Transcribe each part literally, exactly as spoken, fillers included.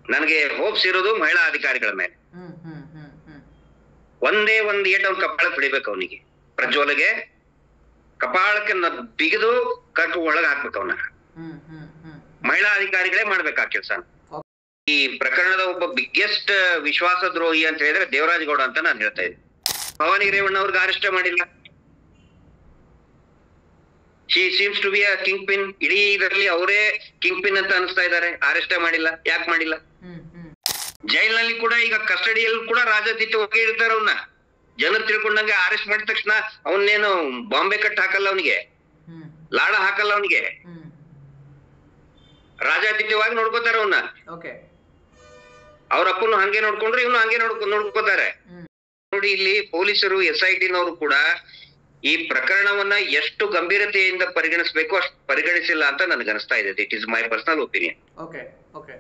ನನಗೆ ಹೋಪ್ಸ್ ಇರೋದು ಮಹಿಳಾ ಅಧಿಕಾರಿಗಳ ಮೇಲೆ. ಒಂದೇ ಒಂದ್ ಏಟ್ ಅವ್ನ ಕಪಾಳಕ್ಕೆ ಬಿಡಿಬೇಕು ಅವನಿಗೆ, ಪ್ರಜ್ವಲ್ಗೆ ಕಪಾಳಕ್ಕೆ ಬಿಗಿದು ಕಟ್ಟು ಒಳಗೆ ಹಾಕ್ಬೇಕು ಅವನ. ಮಹಿಳಾ ಅಧಿಕಾರಿಗಳೇ ಮಾಡ್ಬೇಕು ಆ ಕೆಲಸ. ಈ ಪ್ರಕರಣದ ಒಬ್ಬ ಬಿಗ್ಗೆಸ್ಟ್ ವಿಶ್ವಾಸ ದ್ರೋಹಿ ಅಂತ ಹೇಳಿದ್ರೆ ದೇವರಾಜ್ ಗೌಡ ಅಂತ ನಾನು ಹೇಳ್ತಾ ಇದ್ದೀನಿ. ಭವಾನಿ ರೇವಣ್ಣ ಅವ್ರಿಗೆ ಅರೆಸ್ಟ್ ಮಾಡಿಲ್ಲ. She seems to be a kingpin. ಇಡೀ ಇದರಲ್ಲಿ ಅವರೇ ಕಿಂಗ್ ಪಿನ್ ಅಂತ ಅನಿಸ್ತಾ ಇದ್ದಾರೆ. ಅರೆಸ್ಟ್ ಮಾಡಿಲ್ಲ. ಯಾಕೆ ಮಾಡಿಲ್ಲ? ಜೈಲ್ನಲ್ಲಿ ಕೂಡ ಈಗ ಕಸ್ಟಡಿಯಲ್ಲಿ ಕೂಡ ರಾಜಾತೀತವಾಗಿ ಇರ್ತಾರ. ಅವನ್ನ ಜನ ತಿಳ್ಕೊಂಡಂಗೆ ಅರೆಸ್ಟ್ ಮಾಡಿದ ತಕ್ಷಣ ಅವನ್ನೇನು ಬಾಂಬೆ ಕಟ್ ಹಾಕಲ್ಲ, ಅವನಿಗೆ ಲಾಡ ಹಾಕಲ್ಲ, ಅವನಿಗೆ ರಾಜಾತೀತವಾಗಿ ನೋಡ್ಕೋತಾರ ಅವನ್ನ. ಅವ್ರ ಅಪ್ಪನು ಹಂಗೆ ನೋಡ್ಕೊಂಡ್ರೆ ಇವನು ಹಂಗೆ ನೋಡ್ಕೊ ನೋಡ್ಕೋತಾರೆ ನೋಡಿ. ಇಲ್ಲಿ ಪೊಲೀಸರು, ಎಸ್ ಐ ಟಿನವರು ಕೂಡ ಈ ಪ್ರಕರಣವನ್ನ ಎಷ್ಟು ಗಂಭೀರತೆಯಿಂದ ಪರಿಗಣಿಸಬೇಕು ಅಷ್ಟು ಪರಿಗಣಿಸಿಲ್ಲ ಅಂತ ನನಗೆ ಅನಿಸ್ತಾ ಇದೆ. It is my personal opinion. Okay okay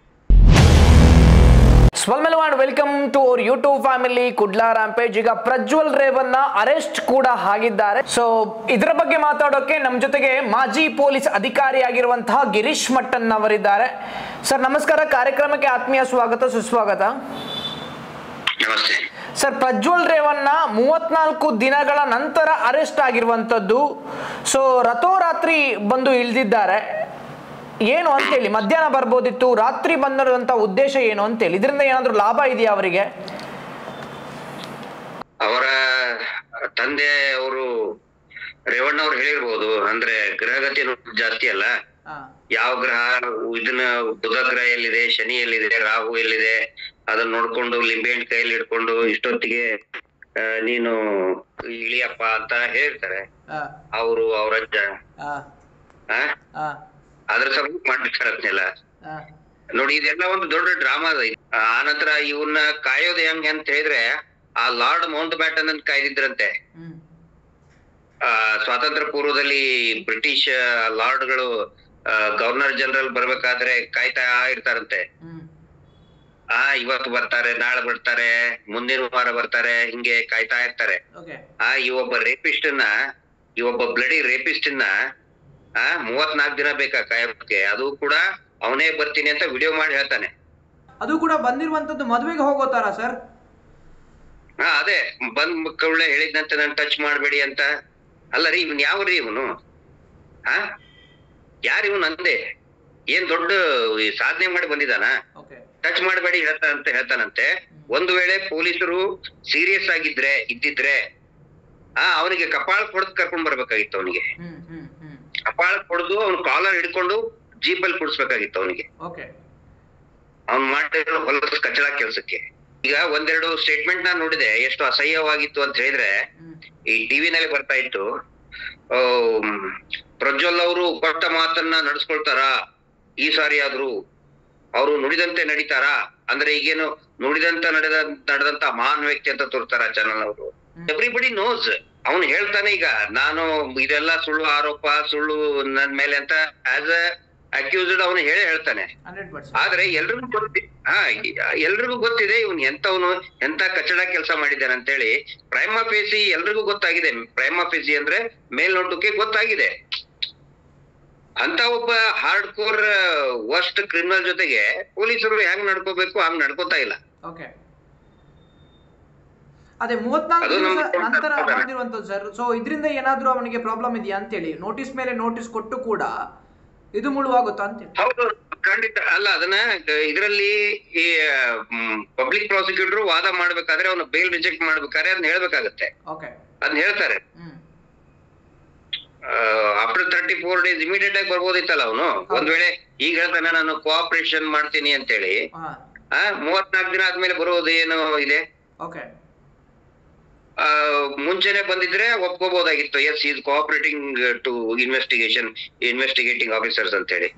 ಸ್ವಾಲ್ಮೆಲ್ and welcome to our YouTube family Kudla rampage. ಈಗ ಪ್ರಜ್ವಲ್ ರೇವಣ್ಣ ಅರೆಸ್ಟ್ ಕೂಡ ಆಗಿದ್ದಾರೆ. ಸೊ ಇದರ ಬಗ್ಗೆ ಮಾತಾಡೋಕೆ ನಮ್ಮ ಜೊತೆಗೆ ಮಾಜಿ ಪೊಲೀಸ್ ಅಧಿಕಾರಿಯಾಗಿರುವಂತಹ ಗಿರೀಶ್ ಮಟ್ಟನ್ ಅವರಿದ್ದಾರೆ. ಸರ್ ನಮಸ್ಕಾರ, ಕಾರ್ಯಕ್ರಮಕ್ಕೆ ಆತ್ಮೀಯ ಸ್ವಾಗತ, ಸುಸ್ವಾಗತ. ನಮಸ್ತೆ ಸರ್, ಪ್ರಜ್ವಲ್ ರೇವಣ್ಣ ಮೂವತ್ನಾಲ್ಕು ದಿನಗಳ ನಂತರ ಅರೆಸ್ಟ್ ಆಗಿರುವಂತದ್ದು. ಸೊ ರಾತ್ರೋರಾತ್ರಿ ಬಂದು ಇಳಿದಿದ್ದಾರೆ. ಏನು ಅಂತೇಳಿ, ಮಧ್ಯಾಹ್ನ ಬರ್ಬೋದಿತ್ತು, ರಾತ್ರಿ ಬಂದಿರುವಂತ ಉದ್ದೇಶ ಏನು ಅಂತೇಳಿ, ಇದರಿಂದ ಏನಾದ್ರು ಲಾಭ ಇದೆಯಾ ಅವರಿಗೆ? ಅವರ ತಂದೆ ಅವರು ರೇವಣ್ಣ ಅವ್ರು ಹೇಳಿರ್ಬೋದು, ಅಂದ್ರೆ ಗ್ರಹಗತಿ ಜಾಸ್ತಿ ಅಲ್ಲ, ಯಾವ ಗ್ರಹ ಇದನ್ನ ಬುಧ ಗ್ರಹ ಎಲ್ಲಿದೆ, ಶನಿ ಎಲ್ಲಿದೆ, ರಾಹು ಎಲ್ಲಿದೆ, ಅದನ್ನ ನೋಡ್ಕೊಂಡು ಲಿಂಬೆಹಣ್ಣು ಕೈಯಲ್ಲಿ ಇಟ್ಕೊಂಡು ಇಷ್ಟೊತ್ತಿಗೆ ನೀನು ಇಳಿಯಪ್ಪ ಅಂತ ಹೇಳ್ತಾರೆ ಅವರು, ಅವ್ರ ಅಜ್ಜ. ಅದ್ರ ಸಲುವಾಗಿ ಮಾಡ್ಲಿಕ್ಕಾರತ್ನೆಲ್ಲ ನೋಡಿ. ಇದೆಲ್ಲ ಒಂದು ದೊಡ್ಡ ಡ್ರಾಮಾ ಅದ. ಆನಂತರ ಇವನ್ನ ಕಾಯೋದು ಹೆಂಗೆ ಅಂತ ಹೇಳಿದ್ರೆ, ಆ ಲಾರ್ಡ್ ಮೌಂಟ್ ಬ್ಯಾಟನ್ ಅಂತ ಕಾಯ್ದಿದ್ರಂತೆ. ಆ ಸ್ವಾತಂತ್ರ್ಯ ಪೂರ್ವದಲ್ಲಿ ಬ್ರಿಟಿಷ್ ಲಾರ್ಡ್ಗಳು ಗವರ್ನರ್ ಜನರಲ್ ಬರ್ಬೇಕಾದ್ರೆ ಕಾಯ್ತಾ ಇರ್ತಾರಂತೆ. ಆ ಇವತ್ತು ಬರ್ತಾರೆ, ನಾಳೆ ಬರ್ತಾರೆ, ಮುಂದಿನ ವಾರ ಬರ್ತಾರೆ, ಹಿಂಗೆ ಕಾಯ್ತಾ ಇರ್ತಾರೆ. ಆ ಈ ಒಬ್ಬ ರೇಪಿಸ್ಟನ್ನ, ಈ ಒಬ್ಬ ಬ್ಲಡಿ ರೇಪಿಸ್ಟನ್ನ ಆ ಮೂವತ್ನಾಲ್ಕು ದಿನ ಬೇಕಾ ಕಾಯೋಕೆ? ಅದು ಕೂಡ ಅವನೇ ಬರ್ತೀನಿ ಅಂತ ವಿಡಿಯೋ ಮಾಡಿ ಹೇಳ್ತಾನೆ. ಅದು ಕೂಡ ಬಂದಿರುವಂತದ್ದು ಮದುವೆಗೆ ಹೋಗೋತಾರ ಸರ್? ಹಾ ಅದೇ ಬಂದ್ ಮಕ್ಕಳೇ ಹೇಳಿದ್ನಂತೆ, ನಾನು ಟಚ್ ಮಾಡ್ಬೇಡಿ ಅಂತ. ಅಲ್ಲ ರೀ, ಇವನ್ ಯಾವ್ರಿ ಇವನು? ಹಾ ಯಾರ ಇವನು ಅಂದೆ? ಏನ್ ದೊಡ್ಡ ಸಾಧನೆ ಮಾಡಿ ಬಂದಿದಾನ? ಟಚ್ ಮಾಡ್ಬೇಡಿ ಹೇಳ್ತಾ ಅಂತ ಹೇಳ್ತಾನಂತೆ. ಒಂದು ವೇಳೆ ಪೊಲೀಸರು ಸೀರಿಯಸ್ ಆಗಿದ್ರೆ ಇದ್ದಿದ್ರೆ ಆ ಅವನಿಗೆ ಕಪಾಳ ಹೊಡೆದು ಕರ್ಕೊಂಡ್ ಬರ್ಬೇಕಾಗಿತ್ತು. ಅವನಿಗೆ ಕಪಾಳ ಹೊಡೆದು ಅವ್ನ ಕಾಲರ್ ಹಿಡ್ಕೊಂಡು ಜೀಪಲ್ಲಿ ಕುಡಿಸ್ಬೇಕಾಗಿತ್ತು ಅವನಿಗೆ. ಅವ್ನ್ ಮಾಡಿರೋ ಹೊಲಸ ಕಚ್ಚಡ ಕೆಲ್ಸಕ್ಕೆ. ಈಗ ಒಂದೆರಡು ಸ್ಟೇಟ್ಮೆಂಟ್ ನಾನ್ ನೋಡಿದೆ, ಎಷ್ಟು ಅಸಹ್ಯವಾಗಿತ್ತು ಅಂತ ಹೇಳಿದ್ರೆ, ಈ ಟಿವಿನಲ್ಲಿ ಬರ್ತಾ ಇತ್ತು, ಪ್ರಜ್ವಲ್ ಅವರು ಕೊಟ್ಟ ಮಾತನ್ನ ನಡೆಸ್ಕೊಳ್ತಾರ, ಈ ಸಾರಿ ಆದ್ರು ಅವರು ನುಡಿದಂತೆ ನಡೀತಾರ, ಅಂದ್ರೆ ಈಗೇನು ನುಡಿದಂತ ನಡೆದ ನಡೆದಂತ ಮಹಾನ್ ವ್ಯಕ್ತಿ ಅಂತ ತೋರ್ತಾರ ಚಾನಲ್ ಅವರು. Everybody knows. ಅವನು ಹೇಳ್ತಾನೆ, ಈಗ ನಾನು ಇದೆಲ್ಲ ಸುಳ್ಳು ಆರೋಪ, ಸುಳ್ಳು ನನ್ ಮೇಲೆ ಅಂತ ಆಸ್ ಅ ಅಕ್ಯೂಸ್ಡ್ ಅವನು ಹೇಳೇ ಹೇಳ್ತಾನೆ. ಆದ್ರೆ ಎಲ್ರಿಗೂ ಗೊತ್ತಿ ಹಾ ಎಲ್ರಿಗೂ ಗೊತ್ತಿದೆ ಇವನ್ ಎಂತವನು, ಎಂತ ಕಚ್ಚಡ ಕೆಲಸ ಮಾಡಿದ್ದಾನೆ ಅಂತೇಳಿ. ಪ್ರೈಮಾ ಫೇಸಿ ಎಲ್ರಿಗೂ ಗೊತ್ತಾಗಿದೆ. ಪ್ರೈಮಾ ಫೇಸಿ ಅಂದ್ರೆ ಮೇಲ್ನೋಟಕ್ಕೆ ಗೊತ್ತಾಗಿದೆ. ಅಂತ ಒಬ್ಬ ಹಾರ್ಡ್ ಕೋರ್ ವರ್ಸ್ಟ್ ಕ್ರಿಮಿನಲ್ ಜೊತೆಗೆ ಪೊಲೀಸರು ಹೆಂಗ್ ನಡ್ಕೋಬೇಕು ಹಂಗ್ ನಡ್ಕೋತಾ ಇಲ್ಲ. ಅದೇ ಮೂವತ್ನಾಲ್ಕು ನಂತರ ಬಂದಿರುವಂತದ್ದು ಸರ್. ಸೊ ಇದರಿಂದ ಏನಾದ್ರೂ ಅವನಿಗೆ ಪ್ರಾಬ್ಲಮ್ ಇದೆಯಾ ಅಂತೇಳಿ, ನೋಟಿಸ್ ಮೇಲೆ ನೋಟಿಸ್ ಕೊಟ್ಟು ಕೂಡ ಇದು ಮುಳುವಾಗುತ್ತಾ ಅಂತೇಳಿ? ಹೌದು, ಖಂಡಿತ ಅಲ್ಲ. ಅದನ್ನ ಇದರಲ್ಲಿ ಈ ಪಬ್ಲಿಕ್ ಪ್ರಾಸಿಕ್ಯೂಟರ್ ವಾದ ಮಾಡ್ಬೇಕಾದ್ರೆ, ಅವನು ಬೇಲ್ ರಿಜೆಕ್ಟ್ ಮಾಡ್ಬೇಕಾದ್ರೆ ಅದನ್ನ ಹೇಳ್ಬೇಕಾಗತ್ತೆ. ಅದನ್ನ ಹೇಳ್ತಾರೆ. After thirty four days immediate ಆಗಿ ಬರ್ಬೋದಿತ್ತಲ್ಲ ಅವನು. ಒಂದ್ ವೇಳೆ ಈಗ ಹೇಳ್ತಾನೆ ನಾನು ಕೋಆಪರೇಷನ್ ಮಾಡ್ತೀನಿ ಅಂತೇಳಿ, ಆ ಮೂವತ್ನಾಲ್ಕು ದಿನ ಆದ್ಮೇಲೆ ಬರೋದು ಏನು ಇದೆ? ಮುಂಚೆನೆ ಬಂದಿದ್ರೆ ಒಪ್ಕೋಬಹುದಾಗಿತ್ತು, yes is cooperating to investigation investigating officers ಅಂತ ಹೇಳಿ.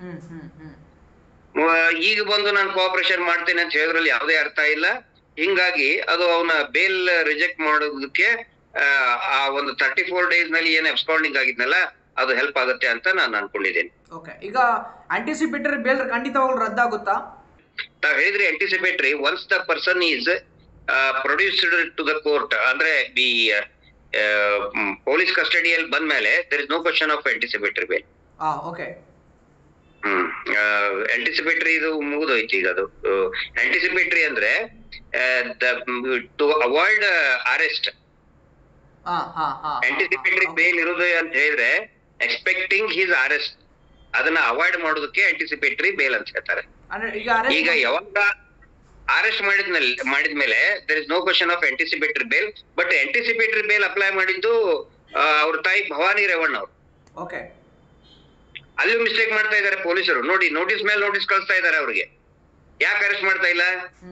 ಈಗ ಬಂದು ನಾನು ಕೋಆಪರೇಷನ್ ಮಾಡ್ತೇನೆ ಅಂತ ಹೇಳಿದ್ರಲ್ಲಿ ಯಾವುದೇ ಅರ್ಥ ಇಲ್ಲ. ಹಿಂಗಾಗಿ ಅದು ಅವನ ಬೇಲ್ ರಿಜೆಕ್ಟ್ ಮಾಡೋದಕ್ಕೆ ಆ ಒಂದು ತರ್ಟಿ ಫೋರ್ ಡೇಸ್ ನಲ್ಲಿ ಏನ್ ಅಬ್ಸ್ಕಾಂಡಿಂಗ್ ಆಗಿದ್ನಲ್ಲ, ಅದು ಹೆಲ್ಪ್ ಆಗುತ್ತೆ ಅಂತ ನಾನು ಅನ್ಕೊಂಡಿದ್ದೇನೆ. ಈಗ ಆಂಟಿಸಿಪೇಟರಿ ಬೇಲ್ ಖಂಡಿತವಾಗ್ಲೂ ರದ್ದಾಗುತ್ತಾ? ತಾವ್ ಹೇಳಿದ್ರಿ anticipatory, once the person is produced to the court, ಅಂದ್ರೆ ಈ ಪೊಲೀಸ್ ಕಸ್ಟಡಿಯಲ್ಲಿ ಬಂದ್ಮೇಲೆ there is no question of anticipatory bail. Hmm anticipatory ಇದು ಮುಗಿದೋಯ್ತು ಈಗ. ಅದು ಆಂಟಿಸಿಪೇಟರಿ ಅಂದ್ರೆ to avoid arrest. Anticipatory bail ಇರುವುದು ಅಂತ ಹೇಳಿದ್ರೆ ಎಕ್ಸ್ಪೆಕ್ಟಿಂಗ್ ಹಿಸ್ ಅರೆಸ್ಟ್, ಅದನ್ನ ಅವಾಯ್ಡ್ ಮಾಡೋದಕ್ಕೆ ಆಂಟಿಸಿಪೇಟರಿ ಬೇಲ್ ಅಂತ ಹೇಳ್ತಾರೆ. ಈಗ ಯಾವಾಗ ಅರೆಸ್ಟ್ ಮಾಡಿದ್ಮೇಲೆ ಮಾಡಿದ್ಮೇಲೆ there is no question of anticipatory bail. But anticipatory bail apply ಮಾಡಿದ್ದು ಅವ್ರ ತಾಯಿ ಭವಾನಿ ರೇವಣ್ಣ ಅವರು. ಓಕೆ, ಅಲ್ಲಿ ಮಿಸ್ಟೇಕ್ ಮಾಡ್ತಾ ಇದ್ದಾರೆ ಪೊಲೀಸರು. ನೋಡಿ, ನೋಟಿಸ್ ಮೇಲೆ ನೋಟಿಸ್ ಕಳಿಸ್ತಾ ಇದ್ದಾರೆ ಅವ್ರಿಗೆ. ಯಾಕೆ ಅರೆಸ್ಟ್ ಮಾಡ್ತಾ ಇಲ್ಲ?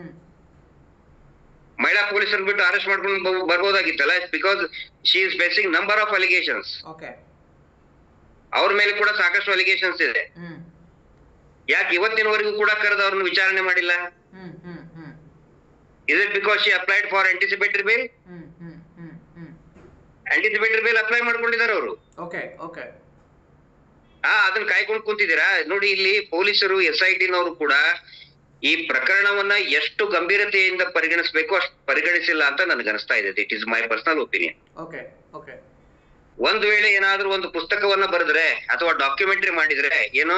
ಮಹಿಳಾ ಪೊಲೀಸರು ಬಿಟ್ಟು ಅರೆಸ್ಟ್ ಮಾಡ್ಕೊಂಡು ಬರ್ಬೋದಾಗಿತ್ತಲ್ಲ. Because she is facing number of allegations. ಅವ್ರ ಮೇಲೆ ಕೂಡ ಸಾಕಷ್ಟು ಅಲಿಗೇಷನ್ಸ್ ಇದೆ. ಯಾಕೆ ಇವತ್ತಿನವರೆಗೂ ಕೂಡ ಕರೆದು ಅವ್ರನ್ನ ವಿಚಾರಣೆ ಮಾಡಿಲ್ಲ? Is it because she applied for anticipatory bail? Anticipatory bail apply ಮಾಡ್ಕೊಂಡಿದ್ದಾರೆ ಅವರು. ಹಾ, ಅದನ್ನ ಕಾಯ್ಕೊಂಡು ಕುಂತಿದ್ದೀರಾ? ನೋಡಿ, ಇಲ್ಲಿ ಪೊಲೀಸರು, ಎಸ್ ಐ ಟಿ ನವರು ಕೂಡ ಈ ಪ್ರಕರಣವನ್ನ ಎಷ್ಟು ಗಂಭೀರತೆಯಿಂದ ಪರಿಗಣಿಸಬೇಕು ಅಷ್ಟು ಪರಿಗಣಿಸಿಲ್ಲ ಅಂತ ನನಗೆ ಅನಿಸ್ತಾ ಇದೆ. It is my personal opinion. ಒಂದ್ ವೇಳೆ ಏನಾದ್ರೂ ಒಂದು ಪುಸ್ತಕವನ್ನ ಬರೆದ್ರೆ ಅಥವಾ ಡಾಕ್ಯುಮೆಂಟರಿ ಮಾಡಿದ್ರೆ, ಏನು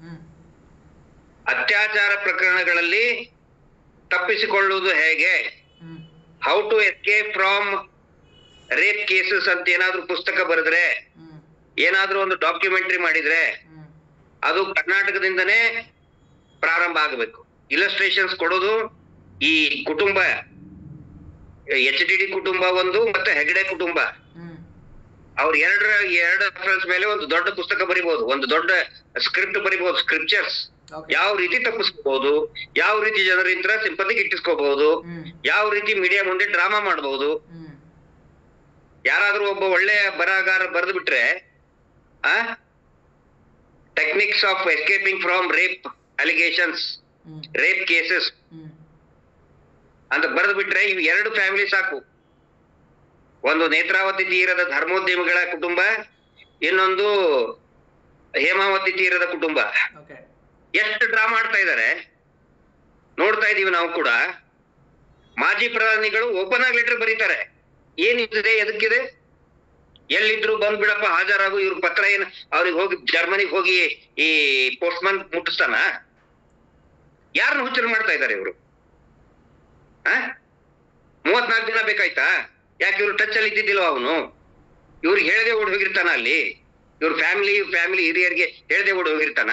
ಅತ್ಯಾಚಾರ ಪ್ರಕರಣಗಳಲ್ಲಿ ತಪ್ಪಿಸಿಕೊಳ್ಳುವುದು ಹೇಗೆ, how to escape from rape cases ಅಂತ ಏನಾದ್ರೂ ಪುಸ್ತಕ ಬರೆದ್ರೆ, ಏನಾದ್ರೂ ಒಂದು ಡಾಕ್ಯುಮೆಂಟರಿ ಮಾಡಿದ್ರೆ ಅದು ಕರ್ನಾಟಕದಿಂದನೇ ಪ್ರಾರಂಭ ಆಗಬೇಕು. ಇಲಸ್ಟ್ರೇಷನ್ಸ್ ಕೊಡೋದು ಈ ಕುಟುಂಬ, ಎಚ್ ಡಿ ಡಿ ಕುಟುಂಬ ಒಂದು ಮತ್ತೆ ಹೆಗಡೆ ಕುಟುಂಬ, ಅವ್ರ ಎರಡರ ಎರಡು ರೆಫರೆನ್ಸ್ ಮೇಲೆ ಒಂದು ದೊಡ್ಡ ಪುಸ್ತಕ ಬರಿಬಹುದು, ಒಂದು ದೊಡ್ಡ ಸ್ಕ್ರಿಪ್ಟ್ ಬರಿಬಹುದು, ಸ್ಕ್ರಿಪ್ಚರ್ಸ್. ಯಾವ ರೀತಿ ತಪ್ಪಿಸ್ಕೋಬಹುದು, ಯಾವ ರೀತಿ ಜನರಿಂದ ಸಿಂಪತಿಗೆ ಇಟ್ಟಿಸ್ಕೋಬಹುದು, ಯಾವ ರೀತಿ ಮೀಡಿಯಾ ಮುಂದೆ ಡ್ರಾಮಾ ಮಾಡಬಹುದು. ಯಾರಾದ್ರೂ ಒಬ್ಬ ಒಳ್ಳೆಯ ಬರಹಗಾರ ಬರೆದು ಬಿಟ್ರೆ, ಆ techniques of escaping from rape allegations, rape cases ಅಂತ ಬರೆದು ಬಿಟ್ರೆ ಇವು ಎರಡು ಫ್ಯಾಮಿಲಿ ಸಾಕು. ಒಂದು ನೇತ್ರಾವತಿ ತೀರದ ಧರ್ಮೋದ್ಯಮಿಗಳ ಕುಟುಂಬ, ಇನ್ನೊಂದು ಹೇಮಾವತಿ ತೀರದ ಕುಟುಂಬ. ಎಷ್ಟು ಡ್ರಾಮಾ ಮಾಡ್ತಾ ಇದ್ದಾರೆ ನೋಡ್ತಾ ಇದೀವಿ ನಾವು ಕೂಡ. ಮಾಜಿ ಪ್ರಧಾನಿಗಳು ಓಪನ್ ಆಗಿ ಲೆಟರ್ ಬರೀತಾರೆ, ಏನಿದೆ, ಎದಕ್ಕಿದೆ, ಎಲ್ಲಿದ್ರು ಬಂದ್ ಬಿಡಪ್ಪ ಹಾಜರಾಗು. ಇವ್ರ ಪತ್ರ ಏನ್ ಅವ್ರಿಗೆ ಹೋಗಿ ಜರ್ಮನಿಗೆ ಹೋಗಿ ಈ ಪೋಸ್ಟ್ಮನ್ ಮುಟ್ಟಿಸ್ತಾನ? ಯಾರನ್ನ ಹುಚ್ಚರು ಮಾಡ್ತಾ ಇದ್ದಾರೆ ಇವರು? ಹ ಮೂವತ್ನಾಲ್ಕು ದಿನ ಬೇಕಾಯ್ತಾ? ಯಾಕೆ ಇವ್ರು ಟಚ್ ಅಲ್ಲಿ ಇದ್ದಿದ್ದಿಲ್ವ ಅವನು? ಇವ್ರಿಗೆ ಹೇಳದೆ ಓಡಿ ಹೋಗಿರ್ತಾನ ಅಲ್ಲಿ? ಇವ್ರ ಫ್ಯಾಮಿಲಿ ಫ್ಯಾಮಿಲಿ ಹಿರಿಯರಿಗೆ ಹೇಳದೆ ಓಡಿ ಹೋಗಿರ್ತಾನ?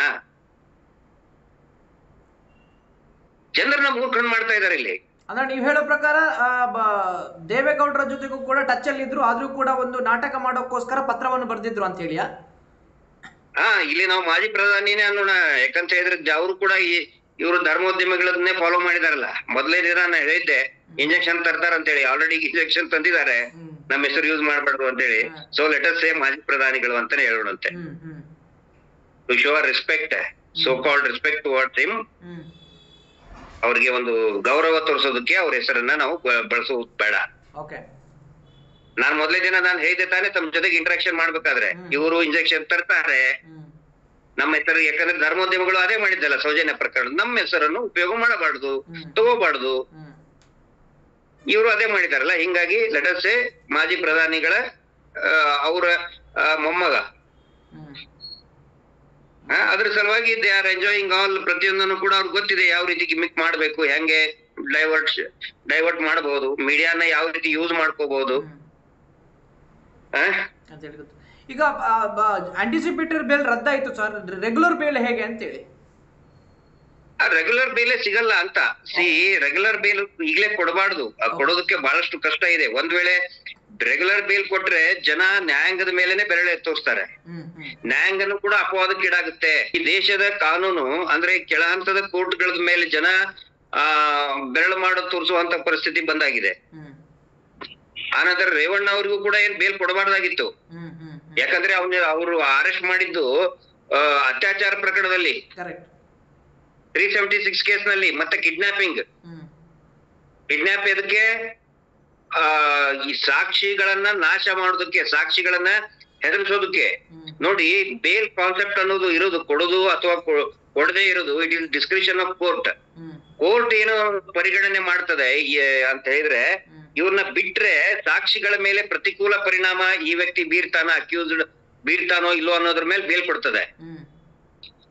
ಜನರನ್ನ ಮೂರ್ಖಂಡ್ ಮಾಡ್ತಾ ಇದ್ದಾರೆ ಇಲ್ಲಿ. ಅಂದ್ರೆ ನೀವ್ ಹೇಳೋ ಪ್ರಕಾರ ದೇವೇಗೌಡರ ಜೊತೆಗೂ ಕೂಡ ಟಚ್ ಅಲ್ಲಿ ಇದ್ರು, ಆದ್ರೂ ಕೂಡ ಒಂದು ನಾಟಕ ಮಾಡೋಕ್ಕೋಸ್ಕರ ಪತ್ರವನ್ನು ಬರೆದಿದ್ರು ಅಂತ ಹೇಳಿಯಾ? ಹಾ, ಇಲ್ಲಿ ನಾವು ಮಾಜಿ ಪ್ರಧಾನಿನೇ ಅನ್ನೋಣ. ಯಾಕಂತ ಹೇಳಿದ್ರೆ ಅವರು ಕೂಡ ಈ ಇವರು ಧರ್ಮೋದ್ಯಮಿಗಳನ್ನೇ ಫಾಲೋ ಮಾಡಿದಾರಲ್ಲ. ಮೊದಲೇ ದಿನ ನಾನು ಹೇಳಿದ್ದೆ ಇಂಜೆಕ್ಷನ್ ತರ್ತಾರ ಅಂತ ಹೇಳಿ. ಆಲ್ರೆಡಿ ಇಂಜೆಕ್ಷನ್ ತಂದಿದ್ದಾರೆ, ನಮ್ಮ ಹೆಸರು ಯೂಸ್ ಮಾಡ್ಬಾರ್ದು ಅಂತ ಹೇಳಿ. ಸೊ ಲೆಟ್ ಅಸ್ ಸೇ ಮಾಜಿ ಪ್ರಧಾನಿಗಳು ಅಂತಾನೆ ಹೇಳೋಣಂತೆ. To show respect, so called respect towards him. ಅವ್ರಿಗೆ ಒಂದು ಗೌರವ ತೋರಿಸೋದಕ್ಕೆ ಅವ್ರ ಹೆಸರನ್ನ ನಾವು ಬಳಸೋದು ಬೇಡ. ನಾನ್ ಮೊದಲೇ ದಿನ ನಾನು ಹೇಳಿದೆ ತಾನೆ, ತಮ್ಮ ಜೊತೆಗೆ ಇಂಟ್ರಾಕ್ಷನ್ ಮಾಡ್ಬೇಕಾದ್ರೆ ಇವರು ಇಂಜೆಕ್ಷನ್ ತರ್ತಾರೆ, ನಮ್ಮ ಹೆಸರು, ಯಾಕಂದ್ರೆ ಧರ್ಮೋದ್ಯಮಗಳು ಅದೇ ಮಾಡಿದ್ದಲ್ಲ ಸೌಜನ್ಯ ಪ್ರಕರಣ, ನಮ್ಮ ಹೆಸರನ್ನು ಉಪಯೋಗ ಮಾಡಬಾರ್ದು, ತಗೋಬಾರ್ದು. ಇವರು ಅದೇ ಮಾಡಿದಾರಲ್ಲ. ಹಿಂಗಾಗಿ ಲೆಟ್ ಅಸ್ ಸೇ ಮಾಜಿ ಪ್ರಧಾನಿಗಳ ಅವರ ಮೊಮ್ಮಗ, ಅದ್ರ ಸಲುವಾಗಿ ದೇ ಆರ್ ಎಂಜಾಯಿಂಗ್ ಆಲ್. ಪ್ರತಿಯೊಂದನ್ನು ಕೂಡ ಅವ್ರಿಗೆ ಗೊತ್ತಿದೆ ಯಾವ ರೀತಿ ಗಿಮಿಕ್ ಮಾಡ್ಬೇಕು, ಹೆಂಗೆ ಡೈವರ್ಟ್ ಡೈವರ್ಟ್ ಮಾಡಬಹುದು, ಮೀಡಿಯಾನ ಯಾವ ರೀತಿ ಯೂಸ್ ಮಾಡ್ಕೋಬಹುದು. ಈಗ ಆಂಟಿಸಿಪೇಟರಿ ಬೇಲ್ ರದ್ದಾಯ್ತು ಸರ್, ರೆಗ್ಯುಲರ್ ಬೇಲ್ ಹೇಗೆ ಅಂತ ಹೇಳಿ? ರೆಗ್ಯುಲರ್ ಬೇಲೆ ಸಿಗಲ್ಲ ಅಂತ. ಸಿ, ರೆಗ್ಯುಲರ್ ಬೇಲ್ ಈಗಲೇ ಕೊಡಬಾರ್ದು, ಕೊಡೋದಕ್ಕೆ ಬಹಳಷ್ಟು ಕಷ್ಟ ಇದೆ. ಒಂದ್ ವೇಳೆ ರೆಗ್ಯುಲರ್ ಬೇಲ್ ಕೊಟ್ರೆ ಜನ ನ್ಯಾಯಾಂಗದ ಮೇಲೆನೆ ಬೆರಳೆ ತೋರಿಸ್ತಾರೆ, ನ್ಯಾಯಾಂಗನು ಕೂಡ ಅಪವಾದಕ್ಕೀಡಾಗುತ್ತೆ. ಈ ದೇಶದ ಕಾನೂನು ಅಂದ್ರೆ ಕೆಳ ಹಂತದ ಕೋರ್ಟ್ಗಳ ಮೇಲೆ ಜನ ಆ ಬೆರಳು ಮಾಡೋ ತೋರಿಸುವಂತ ಪರಿಸ್ಥಿತಿ ಬಂದಾಗಿದೆ. ಆನಂತರ ರೇವಣ್ಣ ಅವ್ರಿಗೂ ಕೂಡ ಏನ್ ಬೇಲ್ ಕೊಡಬಾರ್ದಾಗಿತ್ತು. ಯಾಕಂದ್ರೆ ಅವ್ನ ಅವರು ಅರೆಸ್ಟ್ ಮಾಡಿದ್ದು ಅತ್ಯಾಚಾರ ಪ್ರಕರಣದಲ್ಲಿ, ತ್ರೀ ಸೆವೆಂಟಿ ಸಿಕ್ಸ್ ಕೇಸ್ ನಲ್ಲಿ, ಮತ್ತೆ ಕಿಡ್ನಾಪಿಂಗ್. ಕಿಡ್ನಾಪ್ ಎದಕ್ಕೆ? ಆ ಈ ಸಾಕ್ಷಿಗಳನ್ನ ನಾಶ ಮಾಡೋದಕ್ಕೆ, ಸಾಕ್ಷಿಗಳನ್ನ ಹೆದರಿಸೋದಕ್ಕೆ. ನೋಡಿ, ಬೇಲ್ ಕಾನ್ಸೆಪ್ಟ್ ಅನ್ನೋದು ಇರೋದು ಕೊಡೋದು ಅಥವಾ ಕೊಡದೆ ಇರೋದು it is discretion of court. Court ಏನೋ ಪರಿಗಣನೆ ಮಾಡ್ತದೆ ಅಂತ ಹೇಳಿದ್ರೆ, ಇವ್ರನ್ನ ಬಿಟ್ರೆ ಸಾಕ್ಷಿಗಳ ಮೇಲೆ ಪ್ರತಿಕೂಲ ಪರಿಣಾಮ ಈ ವ್ಯಕ್ತಿ ಬೀರ್ತಾನ, ಅಕ್ಯೂಸ್ಡ್ ಬೀರ್ತಾನೋ ಇಲ್ಲೋ ಅನ್ನೋದ್ರ ಮೇಲೆ ಬೇಲ್ ಕೊಡ್ತದೆ.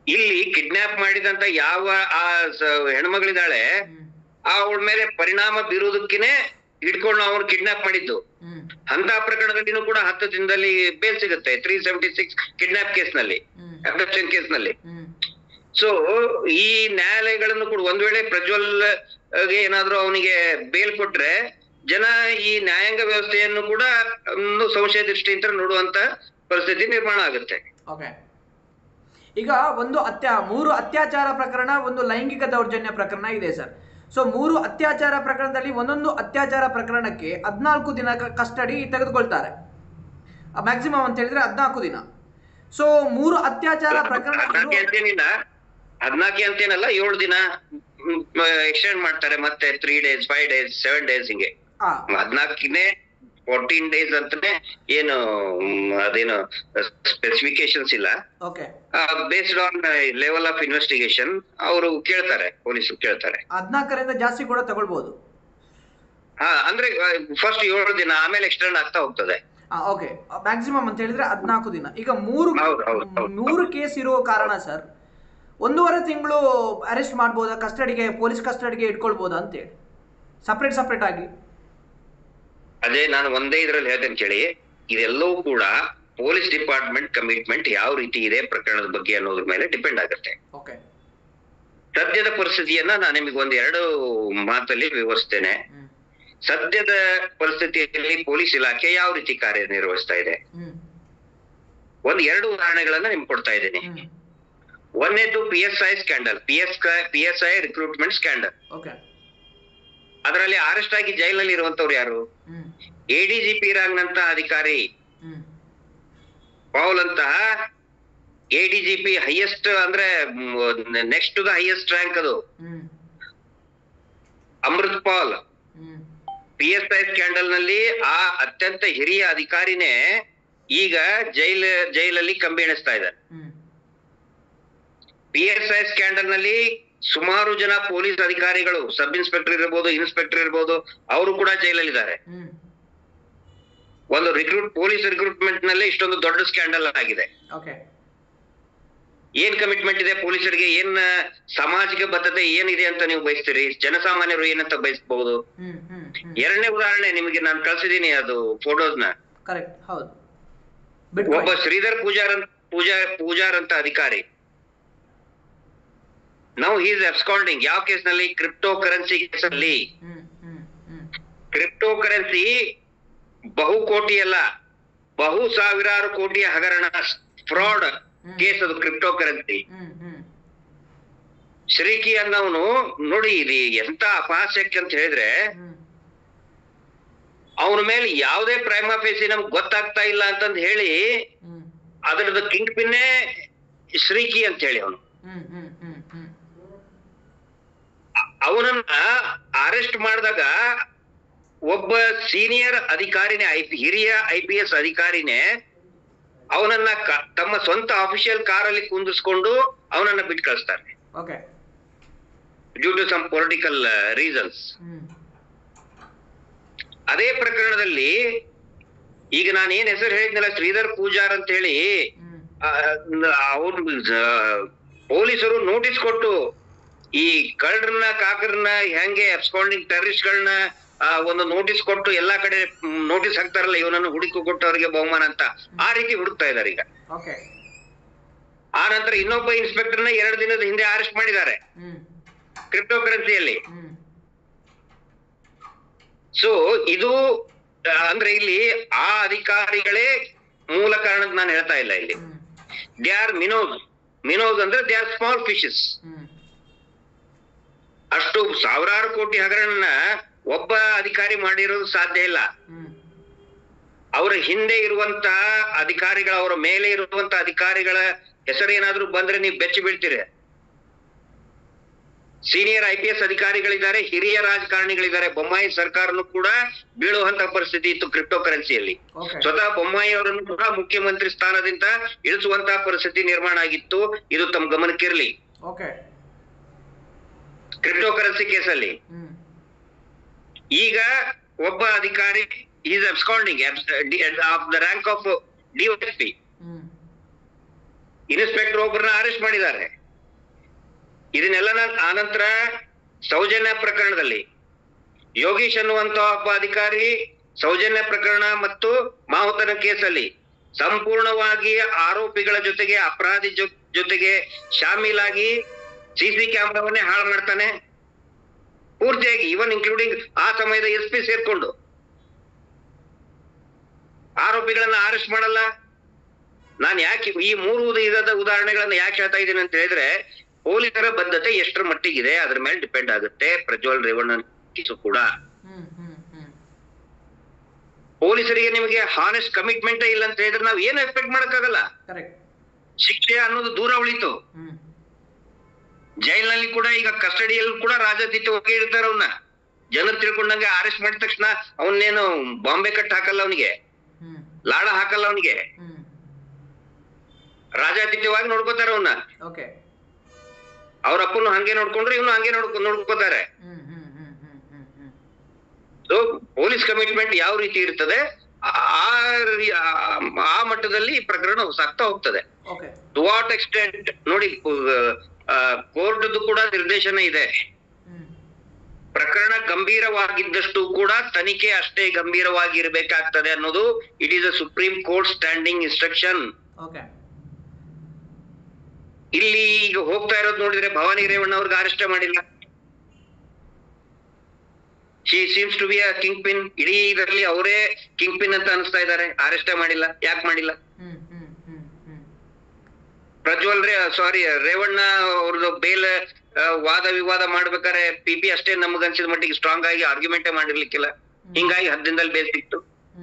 ಇಲ್ಲಿ ಕಿಡ್ನಾಪ್ ಮಾಡಿದಂತ ಯಾವ ಆ ಹೆಣ್ಮಗಳಿದ್ದಾಳೆ ಅವಳ ಮೇಲೆ ಪರಿಣಾಮ ಬೀರುವುದಕ್ಕೇನೆ ಹಿಡ್ಕೊಂಡು ಅವ್ರು ಕಿಡ್ನಾಪ್ ಮಾಡಿದ್ದು. ಅಂತ ಪ್ರಕರಣದಲ್ಲಿನೂ ಕೂಡ ಹತ್ತು ದಿನದಲ್ಲಿ ಬೇಲ್ ಸಿಗುತ್ತೆ. Three seventy six kidnap case ನಲ್ಲಿ, ಅಬ್ಡಕ್ಷನ್ ಕೇಸ್ ನಲ್ಲಿ. ಸೊ ಈ ನ್ಯಾಯಾಲಯಗಳನ್ನು ಕೂಡ ಒಂದ್ ವೇಳೆ ಪ್ರಜ್ವಲ್ ಗೆ ಏನಾದ್ರು ಅವನಿಗೆ ಬೇಲ್ ಕೊಟ್ರೆ ಜನ ಈ ನ್ಯಾಯಾಂಗ ವ್ಯವಸ್ಥೆಯನ್ನು ಕೂಡ ಒಂದು ಸಂಶಯ ದೃಷ್ಟಿಯಿಂದ ನೋಡುವಂತ ಪರಿಸ್ಥಿತಿ ನಿರ್ಮಾಣ ಆಗುತ್ತೆ. ಓಕೆ, ಈಗ ಒಂದು ಅತ್ಯಾ ಮೂರು ಅತ್ಯಾಚಾರ ಪ್ರಕರಣ, ಒಂದು ಲೈಂಗಿಕ ದೌರ್ಜನ್ಯ ಪ್ರಕರಣ ಇದೆ ಸರ್. ಸೊ ಮೂರು ಅತ್ಯಾಚಾರ ಪ್ರಕರಣದಲ್ಲಿ ಒಂದೊಂದು ಅತ್ಯಾಚಾರ ಪ್ರಕರಣಕ್ಕೆ ಹದಿನಾಲ್ಕು ದಿನ ಕಸ್ಟಡಿ ತೆಗೆದುಕೊಳ್ತಾರೆ, ಮ್ಯಾಕ್ಸಿಮಮ್ ಅಂತ ಹೇಳಿದ್ರೆ ಹದಿನಾಲ್ಕು ದಿನ. ಸೊ ಮೂರು ಅತ್ಯಾಚಾರ ಪ್ರಕರಣ ಹದಿನಾಲ್ಕು ಅಂತೇನಲ್ಲ, ಏಳು ದಿನ ಎಕ್ಸ್ಟೆಂಡ್ ಮಾಡ್ತಾರೆ, ಮತ್ತೆ three days five days seven days ಹಿಂಗೆ. ಹದಿನಾಲ್ಕನೇ ಫೋರ್ಟೀನ್ ಡೇಸ್ ಅಂತಾನೆ ಏನು ಅದೇನು ಸ್ಪೆಸಿಫಿಕೇಶನ್ಸ್ ಇಲ್ಲ. Based on level of investigation ಅವರು ಕೇಳ್ತಾರೆ, ಪೊಲೀಸರು ಕೇಳ್ತಾರೆ. ಹದಿನಾಲ್ಕರಿಂದ ಜಾಸ್ತಿ ಕೂಡ ತಗೊಳ್ಬಹುದು. ಹಾ, ಅಂದ್ರೆ ಫಸ್ಟ್ ಏಳು ದಿನ, ಆಮೇಲೆ ಎಕ್ಸ್ಟೆಂಡ್ ಆಗ್ತಾ ಹೋಗ್ತದೆ. ಓಕೆ, ಮ್ಯಾಕ್ಸಿಮಮ್ ಅಂತ ಹೇಳಿದ್ರೆ ಹದಿನಾಲ್ಕು ದಿನ. ಈಗ ಮೂರು ಮೂರು ಕೇಸ್ ಇರುವ ಕಾರಣ ಸರ್ ಒಂದೂವರೆ ತಿಂಗಳು ಅರೆಸ್ಟ್ ಮಾಡ್ಬೋದಾ, ಕಸ್ಟಡಿಗೆ ಪೊಲೀಸ್ ಕಸ್ಟಡಿಗೆ ಇಟ್ಕೊಳ್ಬೋದಾ ಅಂತೇಳಿ ಸಪ್ರೇಟ್ ಸಪ್ರೇಟ್ ಆಗಿ? ಅದೇ ನಾನು ಒಂದೇ ಇದ್ರಲ್ಲಿ ಹೇಳ್ತೇನೆ ಕೇಳಿ. ಇದೆಲ್ಲವೂ ಕೂಡ ಪೊಲೀಸ್ ಡಿಪಾರ್ಟ್ಮೆಂಟ್ ಕಮಿಟ್ಮೆಂಟ್ ಯಾವ ರೀತಿ ಇದೆ ಪ್ರಕರಣದ ಬಗ್ಗೆ ಅನ್ನೋದ್ರ ಮೇಲೆ ಡಿಪೆಂಡ್ ಆಗುತ್ತೆ. ಸದ್ಯದ ಪರಿಸ್ಥಿತಿಯನ್ನ ನಾನು ನಿಮಗೆ ಒಂದ್ ಎರಡು ಮಾತಲ್ಲಿ ವಿವರಿಸ್ತೇನೆ. ಸದ್ಯದ ಪರಿಸ್ಥಿತಿಯಲ್ಲಿ ಪೊಲೀಸ್ ಇಲಾಖೆ ಯಾವ ರೀತಿ ಕಾರ್ಯನಿರ್ವಹಿಸ್ತಾ ಇದೆ, ಒಂದ್ ಎರಡು ಉದಾಹರಣೆಗಳನ್ನ ನಿಮ್ಗೆ ಕೊಡ್ತಾ ಇದ್ದೀನಿ. ಒಂದೇದು P S I scandal, P S P S I recruitment scandal. ಅದರಲ್ಲಿ ಅರೆಸ್ಟ್ ಆಗಿ ಜೈಲಲ್ಲಿ ಇರುವಂತವ್ರು ಯಾರು? ಎಡಿಜಿಪಿ ರ್ಯಾಂಕ್ ನಂತ ಅಧಿಕಾರಿ ಪೌಲ್ ಅಂತಹ ಎಡಿಜಿಪಿ ಹೈಯೆಸ್ಟ್, ಅಂದ್ರೆ next to the highest rank ಅದು Amrit Paul. P S I scandal ನಲ್ಲಿ ಆ ಅತ್ಯಂತ ಹಿರಿಯ ಅಧಿಕಾರಿನೇ ಈಗ ಜೈಲ್ ಜೈಲಲ್ಲಿ ಕಂಬಿ ಎಣಿಸ್ತಾ ಇದ್ದಾರೆ. ಪಿ ಎಸ್ ಐ ಸ್ಕ್ಯಾಂಡಲ್ ನಲ್ಲಿ ಸುಮಾರು ಜನ ಪೊಲೀಸ್ ಅಧಿಕಾರಿಗಳು, ಸಬ್ ಇನ್ಸ್ಪೆಕ್ಟರ್ ಇರ್ಬೋದು, ಇನ್ಸ್ಪೆಕ್ಟರ್ ಇರ್ಬೋದು, ಅವರು ಕೂಡ ಜೈಲಲ್ಲಿದ್ದಾರೆ. ಒಂದು ರಿಕ್ರೂಟ್ ಪೊಲೀಸ್ ರಿಕ್ರೂಟ್ಮೆಂಟ್ ನಲ್ಲಿ ಇಷ್ಟೊಂದು ದೊಡ್ಡ ಸ್ಕ್ಯಾಂಡಲ್ ಆಗಿದೆ. ಏನ್ ಕಮಿಟ್ಮೆಂಟ್ ಇದೆ ಪೊಲೀಸರಿಗೆ, ಏನ್ ಸಾಮಾಜಿಕ ಬದ್ಧತೆ ಏನಿದೆ ಅಂತ ನೀವು ಬಯಸ್ತೀರಿ, ಜನಸಾಮಾನ್ಯರು ಏನಂತ ಬಯಸಬಹುದು? ಎರಡನೇ ಉದಾಹರಣೆ ನಿಮಗೆ ನಾನು ಕಳ್ಸಿದೀನಿ, ಅದು ಫೋಟೋಸ್ನ. ಒಬ್ಬ ಶ್ರೀಧರ್ ಪೂಜಾರ್ ಪೂಜಾರ್ ಪೂಜಾರ್ ಅಂತ ಅಧಿಕಾರಿ, ನಾವು ಈಸ್ ಅಬ್ಸ್ಕಾಂಡಿಂಗ್. ಯಾವ ಕೇಸ್ ನಲ್ಲಿ? ಕ್ರಿಪ್ಟೋ ಕರೆನ್ಸಿ ಕೇಸ್ ಅಲ್ಲಿ. ಕ್ರಿಪ್ಟೋ ಕರೆನ್ಸಿ ಬಹು ಕೋಟಿ ಅಲ್ಲ, ಬಹು ಸಾವಿರಾರು ಕೋಟಿಯ ಹಗರಣ, ಫ್ರಾಡ್ ಕೇಸ್ ಅದು ಕ್ರಿಪ್ಟೋ ಕರೆನ್ಸಿ. ಶ್ರೀಕಿ ಅನ್ನವನು ನೋಡಿ, ಇದು ಎಂತ ಅಪಹಾಸ್ಯಕ್ಕೆ ಅಂತ ಹೇಳಿದ್ರೆ, ಅವನ ಮೇಲೆ ಯಾವುದೇ ಪ್ರೈಮಾ ಫೇಸಿ ನಮ್ಗೆ ಗೊತ್ತಾಗ್ತಾ ಇಲ್ಲ ಅಂತಂದ್ ಹೇಳಿ ಅದರದ ಕಿಂಗ್ ಪಿನ್ನೇ ಶ್ರೀಕಿ ಅಂತ ಹೇಳಿ ಅವನು ಅವನನ್ನ ಅರೆಸ್ಟ್ ಮಾಡಿದಾಗ ಒಬ್ಬ ಸೀನಿಯರ್ ಅಧಿಕಾರಿನೇ, ಐ ಹಿರಿಯ ಐ ಪಿ ಎಸ್ ಅಧಿಕಾರಿನೇ ಅವನನ್ನ ತಮ್ಮ ಸ್ವಂತ ಅಫಿಷಿಯಲ್ ಕಾರಲ್ಲಿ ಕುಂದಿಸ್ಕೊಂಡು ಅವನನ್ನ ಬಿಟ್ಟು ಕಳಿಸ್ತಾರೆ, due to some political reasons. ಅದೇ ಪ್ರಕರಣದಲ್ಲಿ ಈಗ ನಾನು ಏನ್ ಹೆಸರು ಹೇಳಿದ್ನಲ್ಲ, ಶ್ರೀಧರ್ ಪೂಜಾರ್ ಅಂತ ಹೇಳಿ, ಅವ್ರು ಪೊಲೀಸರು ನೋಟಿಸ್ ಕೊಟ್ಟು ಈ ಕಳ್ಳರನ್ನ ಕಾಕರನ್ನ ಹೆಂಗೆ ಅಬ್ಸ್ಕಾಂಡಿಂಗ್ ಟೆರರಿಸ್ಟ್ ಗಳನ್ನ ಒಂದು ನೋಟಿಸ್ ಕೊಟ್ಟು ಎಲ್ಲಾ ಕಡೆ ನೋಟಿಸ್ ಹಾಕ್ತಾರಲ್ಲ, ಇವನನ್ನು ಹುಡುಕಿ ಕೊಟ್ಟವರಿಗೆ ಬಹುಮಾನ ಅಂತ, ಆ ರೀತಿ ಹುಡುಕ್ತಾ ಇದಾರೆ ಈಗ. ಆ ನಂತರ ಇನ್ನೊಬ್ಬ ಇನ್ಸ್ಪೆಕ್ಟರ್ನ ಎರಡು ದಿನದ ಹಿಂದೆ ಅರೆಸ್ಟ್ ಮಾಡಿದ್ದಾರೆ ಕ್ರಿಪ್ಟೋ ಕರೆನ್ಸಿಯಲ್ಲಿ. ಸೊ ಇದು ಅಂದ್ರೆ ಇಲ್ಲಿ ಆ ಅಧಿಕಾರಿಗಳೇ ಮೂಲ ಕಾರಣ ನಾನು ಹೇಳ್ತಾ ಇಲ್ಲ. ಇಲ್ಲಿ ದೇ ಆರ್ ಮಿನೋಸ್. ಮಿನೋಸ್ ಅಂದ್ರೆ ದೇ ಆರ್ ಸ್ಮಾಲ್ ಫಿಶಸ್. ಅಷ್ಟು ಸಾವಿರಾರು ಕೋಟಿ ಹಗರಣನ ಒಬ್ಬ ಅಧಿಕಾರಿ ಮಾಡಿರೋದು ಸಾಧ್ಯ ಇಲ್ಲ. ಅವರ ಹಿಂದೆ ಇರುವಂತ ಅಧಿಕಾರಿಗಳ, ಅವರ ಮೇಲೆ ಇರುವಂತ ಅಧಿಕಾರಿಗಳ ಹೆಸರೇನಾದ್ರೂ ಬಂದ್ರೆ ನೀವು ಬೆಚ್ಚಿ ಬೀಳ್ತೀರಿ. ಸೀನಿಯರ್ ಐ ಪಿ ಎಸ್ ಅಧಿಕಾರಿಗಳಿದ್ದಾರೆ, ಹಿರಿಯ ರಾಜಕಾರಣಿಗಳಿದ್ದಾರೆ. ಬೊಮ್ಮಾಯಿ ಸರ್ಕಾರನು ಕೂಡ ಬೀಳುವಂತ ಪರಿಸ್ಥಿತಿ ಇತ್ತು ಕ್ರಿಪ್ಟೋ ಕರೆನ್ಸಿಯಲ್ಲಿ. ಸ್ವತಃ ಬೊಮ್ಮಾಯಿ ಅವರನ್ನು ಕೂಡ ಮುಖ್ಯಮಂತ್ರಿ ಸ್ಥಾನದಿಂದ ಇಳಿಸುವಂತಹ ಪರಿಸ್ಥಿತಿ ನಿರ್ಮಾಣ ಆಗಿತ್ತು. ಇದು ತಮ್ಮ ಗಮನಕ್ಕಿರಲಿ. ಕ್ರಿಪ್ಟೋ ಕರೆನ್ಸಿ ಕೇಸಲ್ಲಿ ಈಗ ಒಬ್ಬ ಅಧಿಕಾರಿ is absconding of the rank of DYSP. Inspector ಒಬ್ಬರನ್ನ ಅರೆಸ್ಟ್ ಮಾಡಿದ್ದಾರೆ. ಇದನ್ನೆಲ್ಲ ಆನಂತರ ಸೌಜನ್ಯ ಪ್ರಕರಣದಲ್ಲಿ ಯೋಗೀಶ್ ಅನ್ನುವಂತ ಒಬ್ಬ ಅಧಿಕಾರಿ ಸೌಜನ್ಯ ಪ್ರಕರಣ ಮತ್ತು ಮಾವುತನ ಕೇಸಲ್ಲಿ ಸಂಪೂರ್ಣವಾಗಿ ಆರೋಪಿಗಳ ಜೊತೆಗೆ ಅಪರಾಧಿ ಜೊತೆಗೆ ಶಾಮೀಲಾಗಿ ಸಿಸಿ ಕ್ಯಾಮ್ರಾವನ್ನೇ ಹಾಳು ಮಾಡ್ತಾನೆ ಪೂರ್ತಿಯಾಗಿ, ಇವನ್ ಇನ್ಕ್ಲೂಡಿಂಗ್ ಆ ಸಮಯದ ಎಸ್ ಪಿ ಸೇರ್ಕೊಂಡು ಆರೋಪಿಗಳನ್ನ ಅರೆಸ್ಟ್ ಮಾಡಲ್ಲ. ನಾನು ಯಾಕೆ ಈ ಮೂರು ವಿಧದ ಉದಾಹರಣೆಗಳನ್ನ ಯಾಕೆ ಹೇಳ್ತಾ ಇದ್ದೀನಿ ಅಂತ ಹೇಳಿದ್ರೆ, ಪೊಲೀಸರ ಬದ್ಧತೆ ಎಷ್ಟರ ಮಟ್ಟಿಗಿದೆ ಅದ್ರ ಮೇಲೆ ಡಿಪೆಂಡ್ ಆಗುತ್ತೆ ಪ್ರಜ್ವಲ್ ರೇವಣ್ಣ ಕೇಸು ಕೂಡ. ಪೊಲೀಸರಿಗೆ ನಿಮಗೆ ಹಾನೆಸ್ಟ್ ಕಮಿಟ್ಮೆಂಟ್ ಇಲ್ಲ ಅಂತ ಹೇಳಿದ್ರೆ ನಾವ್ ಏನು ಎಕ್ಸ್ಪೆಕ್ಟ್ ಮಾಡಕ್ಕಾಗಲ್ಲ. ಶಿಕ್ಷೆ ಅನ್ನೋದು ದೂರ ಉಳಿತು. ಜೈಲಿನಲ್ಲಿ ಕೂಡ ಈಗ ಕಸ್ಟಡಿಯಲ್ಲಿ ಕೂಡ ರಾಜಾತೀತವಾಗಿ ಇರ್ತಾರೆ. ಅವನ್ನ ಜನರು ತಿಳ್ಕೊಂಡಂಗೆ ಅರೆಸ್ಟ್ ಮಾಡಿದ ತಕ್ಷಣ ಅವನ್ನೇನು ಬಾಂಬೆ ಕಟ್ ಹಾಕಲ್ಲ, ಅವನಿಗೆ ಲಾಡ ಹಾಕಲ್ಲ, ಅವನಿಗೆ ರಾಜಾತೀತವಾಗಿ ನೋಡ್ಕೋತಾರೆ ಅವನ್ನ. ಅವ್ರ ಅಪ್ಪನು ಹಂಗೆ ನೋಡ್ಕೊಂಡ್ರೆ ಇವನು ಹಂಗೆ ನೋಡ್ಕೊ ನೋಡ್ಕೋತಾರೆ. ಸೊ ಪೊಲೀಸ್ ಕಮಿಟ್ಮೆಂಟ್ ಯಾವ ರೀತಿ ಇರ್ತದೆ ಆ ಆ ಮಟ್ಟದಲ್ಲಿ ಈ ಪ್ರಕರಣ ಸಾಗ್ತಾ ಹೋಗ್ತದೆ. ಟು ವಾಟ್ ಎಕ್ಸ್ಟೆಂಟ್ ನೋಡಿ, ಕೋರ್ಟ್ ಕೂಡ ನಿರ್ದೇಶನ ಇದೆ. ಪ್ರಕರಣ ಗಂಭೀರವಾಗಿದ್ದಷ್ಟು ಕೂಡ ತನಿಖೆ ಅಷ್ಟೇ ಗಂಭೀರವಾಗಿರ್ಬೇಕಾಗ್ತದೆ ಅನ್ನೋದು it is a supreme court standing instruction. ಇಲ್ಲಿ ಈಗ ಹೋಗ್ತಾ ಇರೋದು ನೋಡಿದ್ರೆ ಭವಾನಿ ರೇವಣ್ಣ ಅವ್ರಿಗೆ ಅರೆಸ್ಟ್ ಮಾಡಿಲ್ಲ. She seems to be a kingpin. ಇಡೀ ಇದರಲ್ಲಿ ಅವರೇ ಕಿಂಗ್ ಪಿನ್ ಅಂತ ಅನಿಸ್ತಾ ಇದ್ದಾರೆ. ಅರೆಸ್ಟ್ ಮಾಡಿಲ್ಲ. ಯಾಕೆ ಮಾಡಿಲ್ಲ? ಪ್ರಜ್ವಲ್ ರೇ ಸಾರಿ ರೇವಣ್ಣ ಅವ್ರದ್ದು ಬೇಲ್ ವಾದ ವಿವಾದ ಮಾಡ್ಬೇಕಾದ್ರೆ ಪಿ ಪಿ ಅಷ್ಟೇ ನಮಗನ್ಸಿದ ಮಟ್ಟಿಗೆ ಸ್ಟ್ರಾಂಗ್ ಆಗಿ ಆರ್ಗ್ಯುಮೆಂಟೇ ಮಾಡಿರ್ಲಿಕ್ಕಿಲ್ಲ. ಹಿಂಗಾಗಿ ಹದ್ದಿನದಲ್ಲಿ ಬೇಲ್ ಸಿಕ್ತು.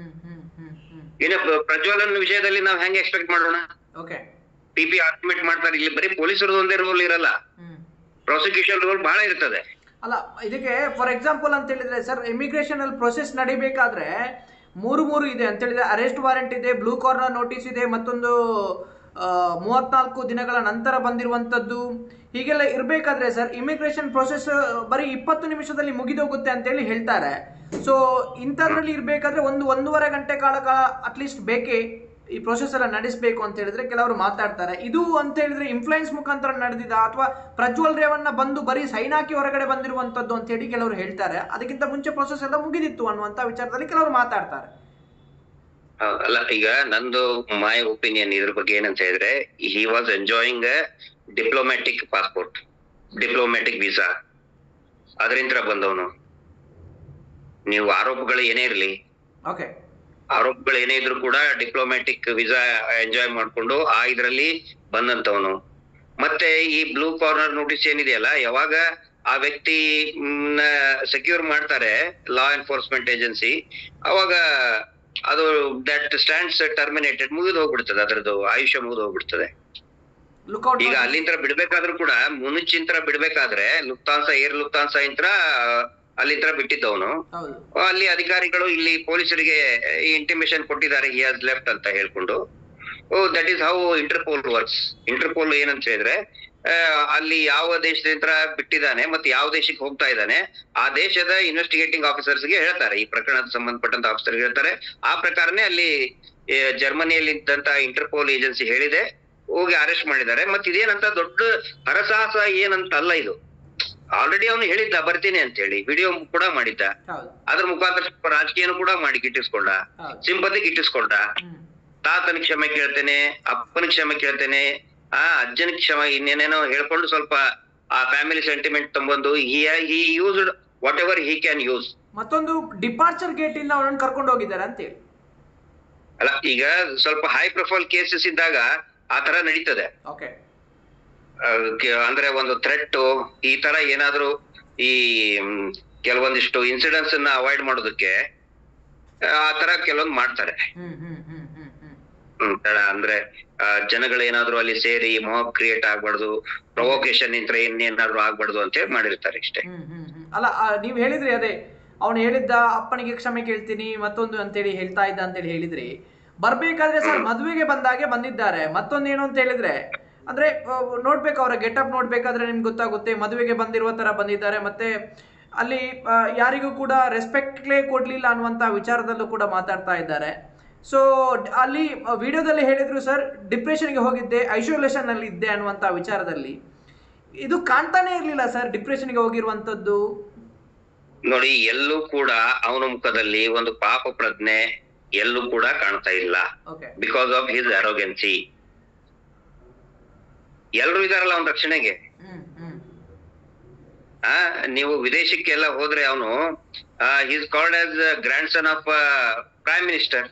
ಇನ್ನು ಪ್ರಜ್ವಲನ್ ವಿಷಯದಲ್ಲಿ ನಾವ್ ಹೆಂಗೆ ಎಕ್ಸ್ಪೆಕ್ಟ್ ಮಾಡೋಣ? ಪಿ ಪಿ ಆರ್ಗ್ಯುಮೆಂಟ್ ಮಾಡ್ತಾರೆ. ಇಲ್ಲಿ ಬರೀ ಪೊಲೀಸರು ಒಂದೇ ರೋಲ್ ಇರಲ್ಲ, ಪ್ರಾಸಿಕ್ಯೂಷನ್ ರೋಲ್ ಬಹಳ ಇರ್ತದೆ. ಅಲ್ಲ, ಇದಕ್ಕೆ ಫಾರ್ ಎಕ್ಸಾಂಪಲ್ ಅಂತ ಹೇಳಿದ್ರೆ ಸರ್, ಇಮಿಗ್ರೇಷನ್ ಅಲ್ಲಿ ಪ್ರೊಸೆಸ್ ನಡಿಬೇಕಾದ್ರೆ ಮೂರು ಮೂರು ಇದೆ ಅಂತ ಹೇಳಿದ್ರೆ, ಅರೆಸ್ಟ್ ವಾರೆಂಟ್ ಇದೆ, ಬ್ಲೂ ಕಾರ್ನರ್ ನೋಟಿಸ್ ಇದೆ, ಮತ್ತೊಂದು ಮೂವತ್ನಾಲ್ಕು ದಿನಗಳ ನಂತರ ಬಂದಿರುವಂತದ್ದು, ಹೀಗೆಲ್ಲ ಇರಬೇಕಾದ್ರೆ ಸರ್ ಇಮಿಗ್ರೇಷನ್ ಪ್ರೊಸೆಸ್ ಬರೀ ಇಪ್ಪತ್ತು ನಿಮಿಷದಲ್ಲಿ ಮುಗಿದೋಗುತ್ತೆ ಅಂತೇಳಿ ಹೇಳ್ತಾರೆ. ಸೊ ಇಂಥದ್ರಲ್ಲಿ ಇರಬೇಕಾದ್ರೆ ಒಂದು ಒಂದೂವರೆ ಗಂಟೆ ಕಾಲ ಅಟ್ಲೀಸ್ಟ್ ಬೇಕೇ ಈ ಪ್ರೊಸೆಸ್ ಎಲ್ಲ ನಡೆಸಬೇಕು ಅಂತ ಹೇಳಿದ್ರೆ ಕೆಲವರು ಮಾತಾಡ್ತಾರೆ. ಇದು ಅಂತ ಹೇಳಿದ್ರೆ ಇನ್ಫ್ಲೂಯೆನ್ಸ್ ಮುಖಾಂತರ ನಡೆದಿದ ಅಥವಾ ಪ್ರಜ್ವಲ್ ರೇವಣ್ಣ ಬಂದು ಬರೀ ಸೈನ್ ಹಾಕಿ ಹೊರಗಡೆ ಬಂದಿರುವಂತದ್ದು ಅಂತ ಹೇಳಿ ಕೆಲವರು ಹೇಳ್ತಾರೆ. ಅದಕ್ಕಿಂತ ಮುಂಚೆ ಪ್ರೊಸೆಸ್ ಎಲ್ಲ ಮುಗಿದಿತ್ತು ಅನ್ನುವಂತ ವಿಚಾರದಲ್ಲಿ ಕೆಲವರು ಮಾತಾಡ್ತಾರೆ. ಅಲ್ಲ, ಈಗ ನಂದು ಮೈ ಒಪಿನಿಯನ್ ಇದ್ರ ಬಗ್ಗೆ ಏನಂತ ಹೇಳಿದ್ರೆ, he was enjoying diplomatic passport, diplomatic visa, ಅದರಿಂದ ಬಂದವನು. ನೀವು ಆರೋಪಗಳು ಏನೇ ಇರ್ಲಿ, ಆರೋಪಗಳು ಏನೇ ಇದ್ರು ಕೂಡ ಡಿಪ್ಲೊಮ್ಯಾಟಿಕ್ ವೀಸಾ ಎಂಜಾಯ್ ಮಾಡ್ಕೊಂಡು ಆ ಇದ್ರಲ್ಲಿ ಬಂದಂತವನು. ಮತ್ತೆ ಈ ಬ್ಲೂ ಕಾರ್ನರ್ ನೋಟಿಸ್ ಏನಿದೆಯಲ್ಲ, ಯಾವಾಗ ಆ ವ್ಯಕ್ತಿ ಸೆಕ್ಯೂರ್ ಮಾಡ್ತಾರೆ ಲಾ ಎನ್ಫೋರ್ಸ್ಮೆಂಟ್ ಏಜೆನ್ಸಿ, ಅವಾಗ ಅದು ದಟ್ ಸ್ಟ್ಯಾಂಡ್ಸ್ ಟರ್ಮಿನೇಟೆಡ್, ಮುಗಿದು ಹೋಗ್ಬಿಡ್ತದೆ, ಅದರದ್ದು ಆಯುಷ್ಯ ಮುಗಿದು ಹೋಗ್ಬಿಡ್ತದೆ. ಈಗ ಅಲ್ಲಿಂದ ಬಿಡ್ಬೇಕಾದ್ರೂ ಕೂಡ ಮುನ್ನಿಚ್ಚಿಂತರ ಬಿಡ್ಬೇಕಾದ್ರೆ ಲುಫ್ತಾನ್ಸ ಏರ್ ಲುಫ್ತಾನ್ಸ ಇಂತ್ರ ಅಲ್ಲಿಂದ ಬಿಟ್ಟಿದ್ದವನು. ಅಲ್ಲಿ ಅಧಿಕಾರಿಗಳು ಇಲ್ಲಿ ಪೊಲೀಸರಿಗೆ ಇಂಟಿಮೇಶನ್ ಕೊಟ್ಟಿದ್ದಾರೆ ಹಿ ಹ್ಯಾಸ್ ಲೆಫ್ಟ್ ಅಂತ ಹೇಳ್ಕೊಂಡು. Oh that is how Interpol works. Interpol ಏನಂತ ಹೇಳಿದ್ರೆ, ಅಲ್ಲಿ ಯಾವ ದೇಶದಿಂದ ಬಿಟ್ಟಿದ್ದಾನೆ ಮತ್ತೆ ಯಾವ ದೇಶಕ್ಕೆ ಹೋಗ್ತಾ ಇದ್ದಾನೆ ಆ ದೇಶದ ಇನ್ವೆಸ್ಟಿಗೇಟಿಂಗ್ ಆಫೀಸರ್ಸ್ಗೆ ಹೇಳ್ತಾರೆ, ಈ ಪ್ರಕರಣದ ಸಂಬಂಧಪಟ್ಟಂತ ಆಫೀಸರ್ಗೆ ಹೇಳ್ತಾರೆ. ಆ ಪ್ರಕಾರನೇ ಅಲ್ಲಿ ಜರ್ಮನಿಯಲ್ಲಿ ಇದ್ದಂತ ಇಂಟರ್ಪೋಲ್ ಏಜೆನ್ಸಿ ಹೇಳಿದೆ, ಹೋಗಿ ಅರೆಸ್ಟ್ ಮಾಡಿದ್ದಾರೆ. ಮತ್ತೆ ಇದೇನಂತ ದೊಡ್ಡ ಹರಸಾಹಸ ಏನಂತ ಅಲ್ಲ ಇದು. ಆಲ್ರೆಡಿ ಅವನು ಹೇಳಿದ್ದ ಬರ್ತೀನಿ ಅಂತ ಹೇಳಿ, ವಿಡಿಯೋ ಕೂಡ ಮಾಡಿದ್ದ. ಅದ್ರ ಮುಖಾಂತರ ಸ್ವಲ್ಪ ರಾಜಕೀಯನು ಕೂಡ ಮಾಡಿ ಗಿಟ್ಟಿಸ್ಕೊಂಡ, ಸಿಂಪತಿ ಗಿಟ್ಟಿಸ್ಕೊಂಡ. ತಾತನ ಕ್ಷಮೆ ಕೇಳ್ತೇನೆ, ಅಪ್ಪನ ಕ್ಷಮೆ ಕೇಳ್ತೇನೆ, ಆ ಅಜ್ಜನ ಕ್ಷಮೆ ಇನ್ನೇನೇನೋ ಹೇಳ್ಕೊಂಡು ಸ್ವಲ್ಪ ಆ ಫ್ಯಾಮಿಲಿ ಸೆಂಟಿಮೆಂಟ್ ತಂಬಂದು he used whatever he can use. ಮತ್ತೊಂದು ಡಿಪಾರ್ಚರ್ ಗೇಟ್ ಇಂದ ಅವರನ್ನು ಕರ್ಕೊಂಡು ಹೋಗಿದ್ದಾರೆ ಅಂತ ಹೇಳಿ. ಅಲ್ಲ, ಈಗ ಸ್ವಲ್ಪ ಹೈ ಪ್ರೊಫೈಲ್ ಕೇಸಸ್ ಇದ್ದಾಗ ಆ ತರ ನಡೀತದೆ. ಅಂದ್ರೆ ಒಂದು ಥ್ರೆಟ್ ಈ ತರ ಏನಾದ್ರು ಈ ಕೆಲವೊಂದಿಷ್ಟು ಇನ್ಸಿಡೆಂಟ್ಸ್ ಅನ್ನ ಅವಾಯ್ಡ್ ಮಾಡೋದಕ್ಕೆ ಆ ತರ ಕೆಲವೊಂದು ಮಾಡ್ತಾರೆ. ಅಂದ್ರೆ ಜನಗಳೇನಾದ್ರು ಅಲ್ಲಿ ಸೇರಿ ಮಾಬ್ ಕ್ರಿಯೇಟ್ ಆಗ್ಬಾರ್ದು, ಪ್ರೊವೊಕೇಶನ್ ಇಂತ್ರ ಇನ್ನೇನಾದ್ರು ಆಗ್ಬಾರ್ದು ಅಂತ ಹೇಳಿ ಮಾಡಿರ್ತಾರೆ ಇಷ್ಟೇ. ಅಲ್ಲ, ನೀವ್ ಹೇಳಿದ್ರಿ ಅದೇ ಅವನು ಹೇಳಿದ್ದ ಅಪ್ಪನಿಗೆ ಕ್ಷಮೆ ಕೇಳ್ತೀನಿ ಮತ್ತೊಂದು ಅಂತೇಳಿ ಹೇಳ್ತಾ ಇದ್ದ ಅಂತೇಳಿ ಹೇಳಿದ್ರಿ. ಬರ್ಬೇಕಾದ್ರೆ ಸರ್ ಮದುವೆಗೆ ಬಂದಾಗೆ ಬಂದಿದ್ದಾರೆ. ಮತ್ತೊಂದೇನು ಅಂತ ಹೇಳಿದ್ರೆ, ಅಂದ್ರೆ ನೋಡ್ಬೇಕು ಅವರ ಗೆಟಪ್ ನೋಡ್ಬೇಕಾದ್ರೆ ನಿಮ್ಗೆ ಗೊತ್ತಾಗುತ್ತೆ, ಮದುವೆಗೆ ಬಂದಿರುವ ತರ ಬಂದಿದ್ದಾರೆ. ಮತ್ತೆ ಅಲ್ಲಿ ಯಾರಿಗೂ ಕೂಡ ರೆಸ್ಪೆಕ್ಟ್ಲೇ ಕೊಡ್ಲಿಲ್ಲ ಅನ್ನುವಂತ ವಿಚಾರದಲ್ಲೂ ಕೂಡ ಮಾತಾಡ್ತಾ ಇದ್ದಾರೆ. ಸೊ ಅಲ್ಲಿ ವಿಡಿಯೋದಲ್ಲಿ ಹೇಳಿದ್ರು ಸರ್, ಡಿಪ್ರೆಷನ್ಗೆ ಹೋಗಿದ್ದೆ, ಐಸೋಲೇಷನ್ ಅಲ್ಲಿ ಇದ್ದೆ ಅನ್ನುವಂಥ ವಿಚಾರದಲ್ಲಿ ಇದು ಕಾಣ್ತಾನೆ ಇರಲಿಲ್ಲ ಸರ್, ಡಿಪ್ರೆಷನ್ಗೆ ಹೋಗಿರುವಂತದ್ದು. ನೋಡಿ, ಎಲ್ಲೂ ಕೂಡ ಅವನ ಮುಖದಲ್ಲಿ ಒಂದು ಪಾಪ ಪ್ರಜ್ಞೆ ಎಲ್ಲೂ ಕೂಡ ಕಾಣ್ತಾ ಇಲ್ಲ. Because of his arrogancy. ಎಲ್ರು ಇದಾರಲ್ಲ ಅವನ ರಕ್ಷಣೆಗೆ. ಆ ನೀವು ವಿದೇಶಕ್ಕೆಲ್ಲ ಹೋದ್ರೆ ಅವನು is called as grandson of prime minister.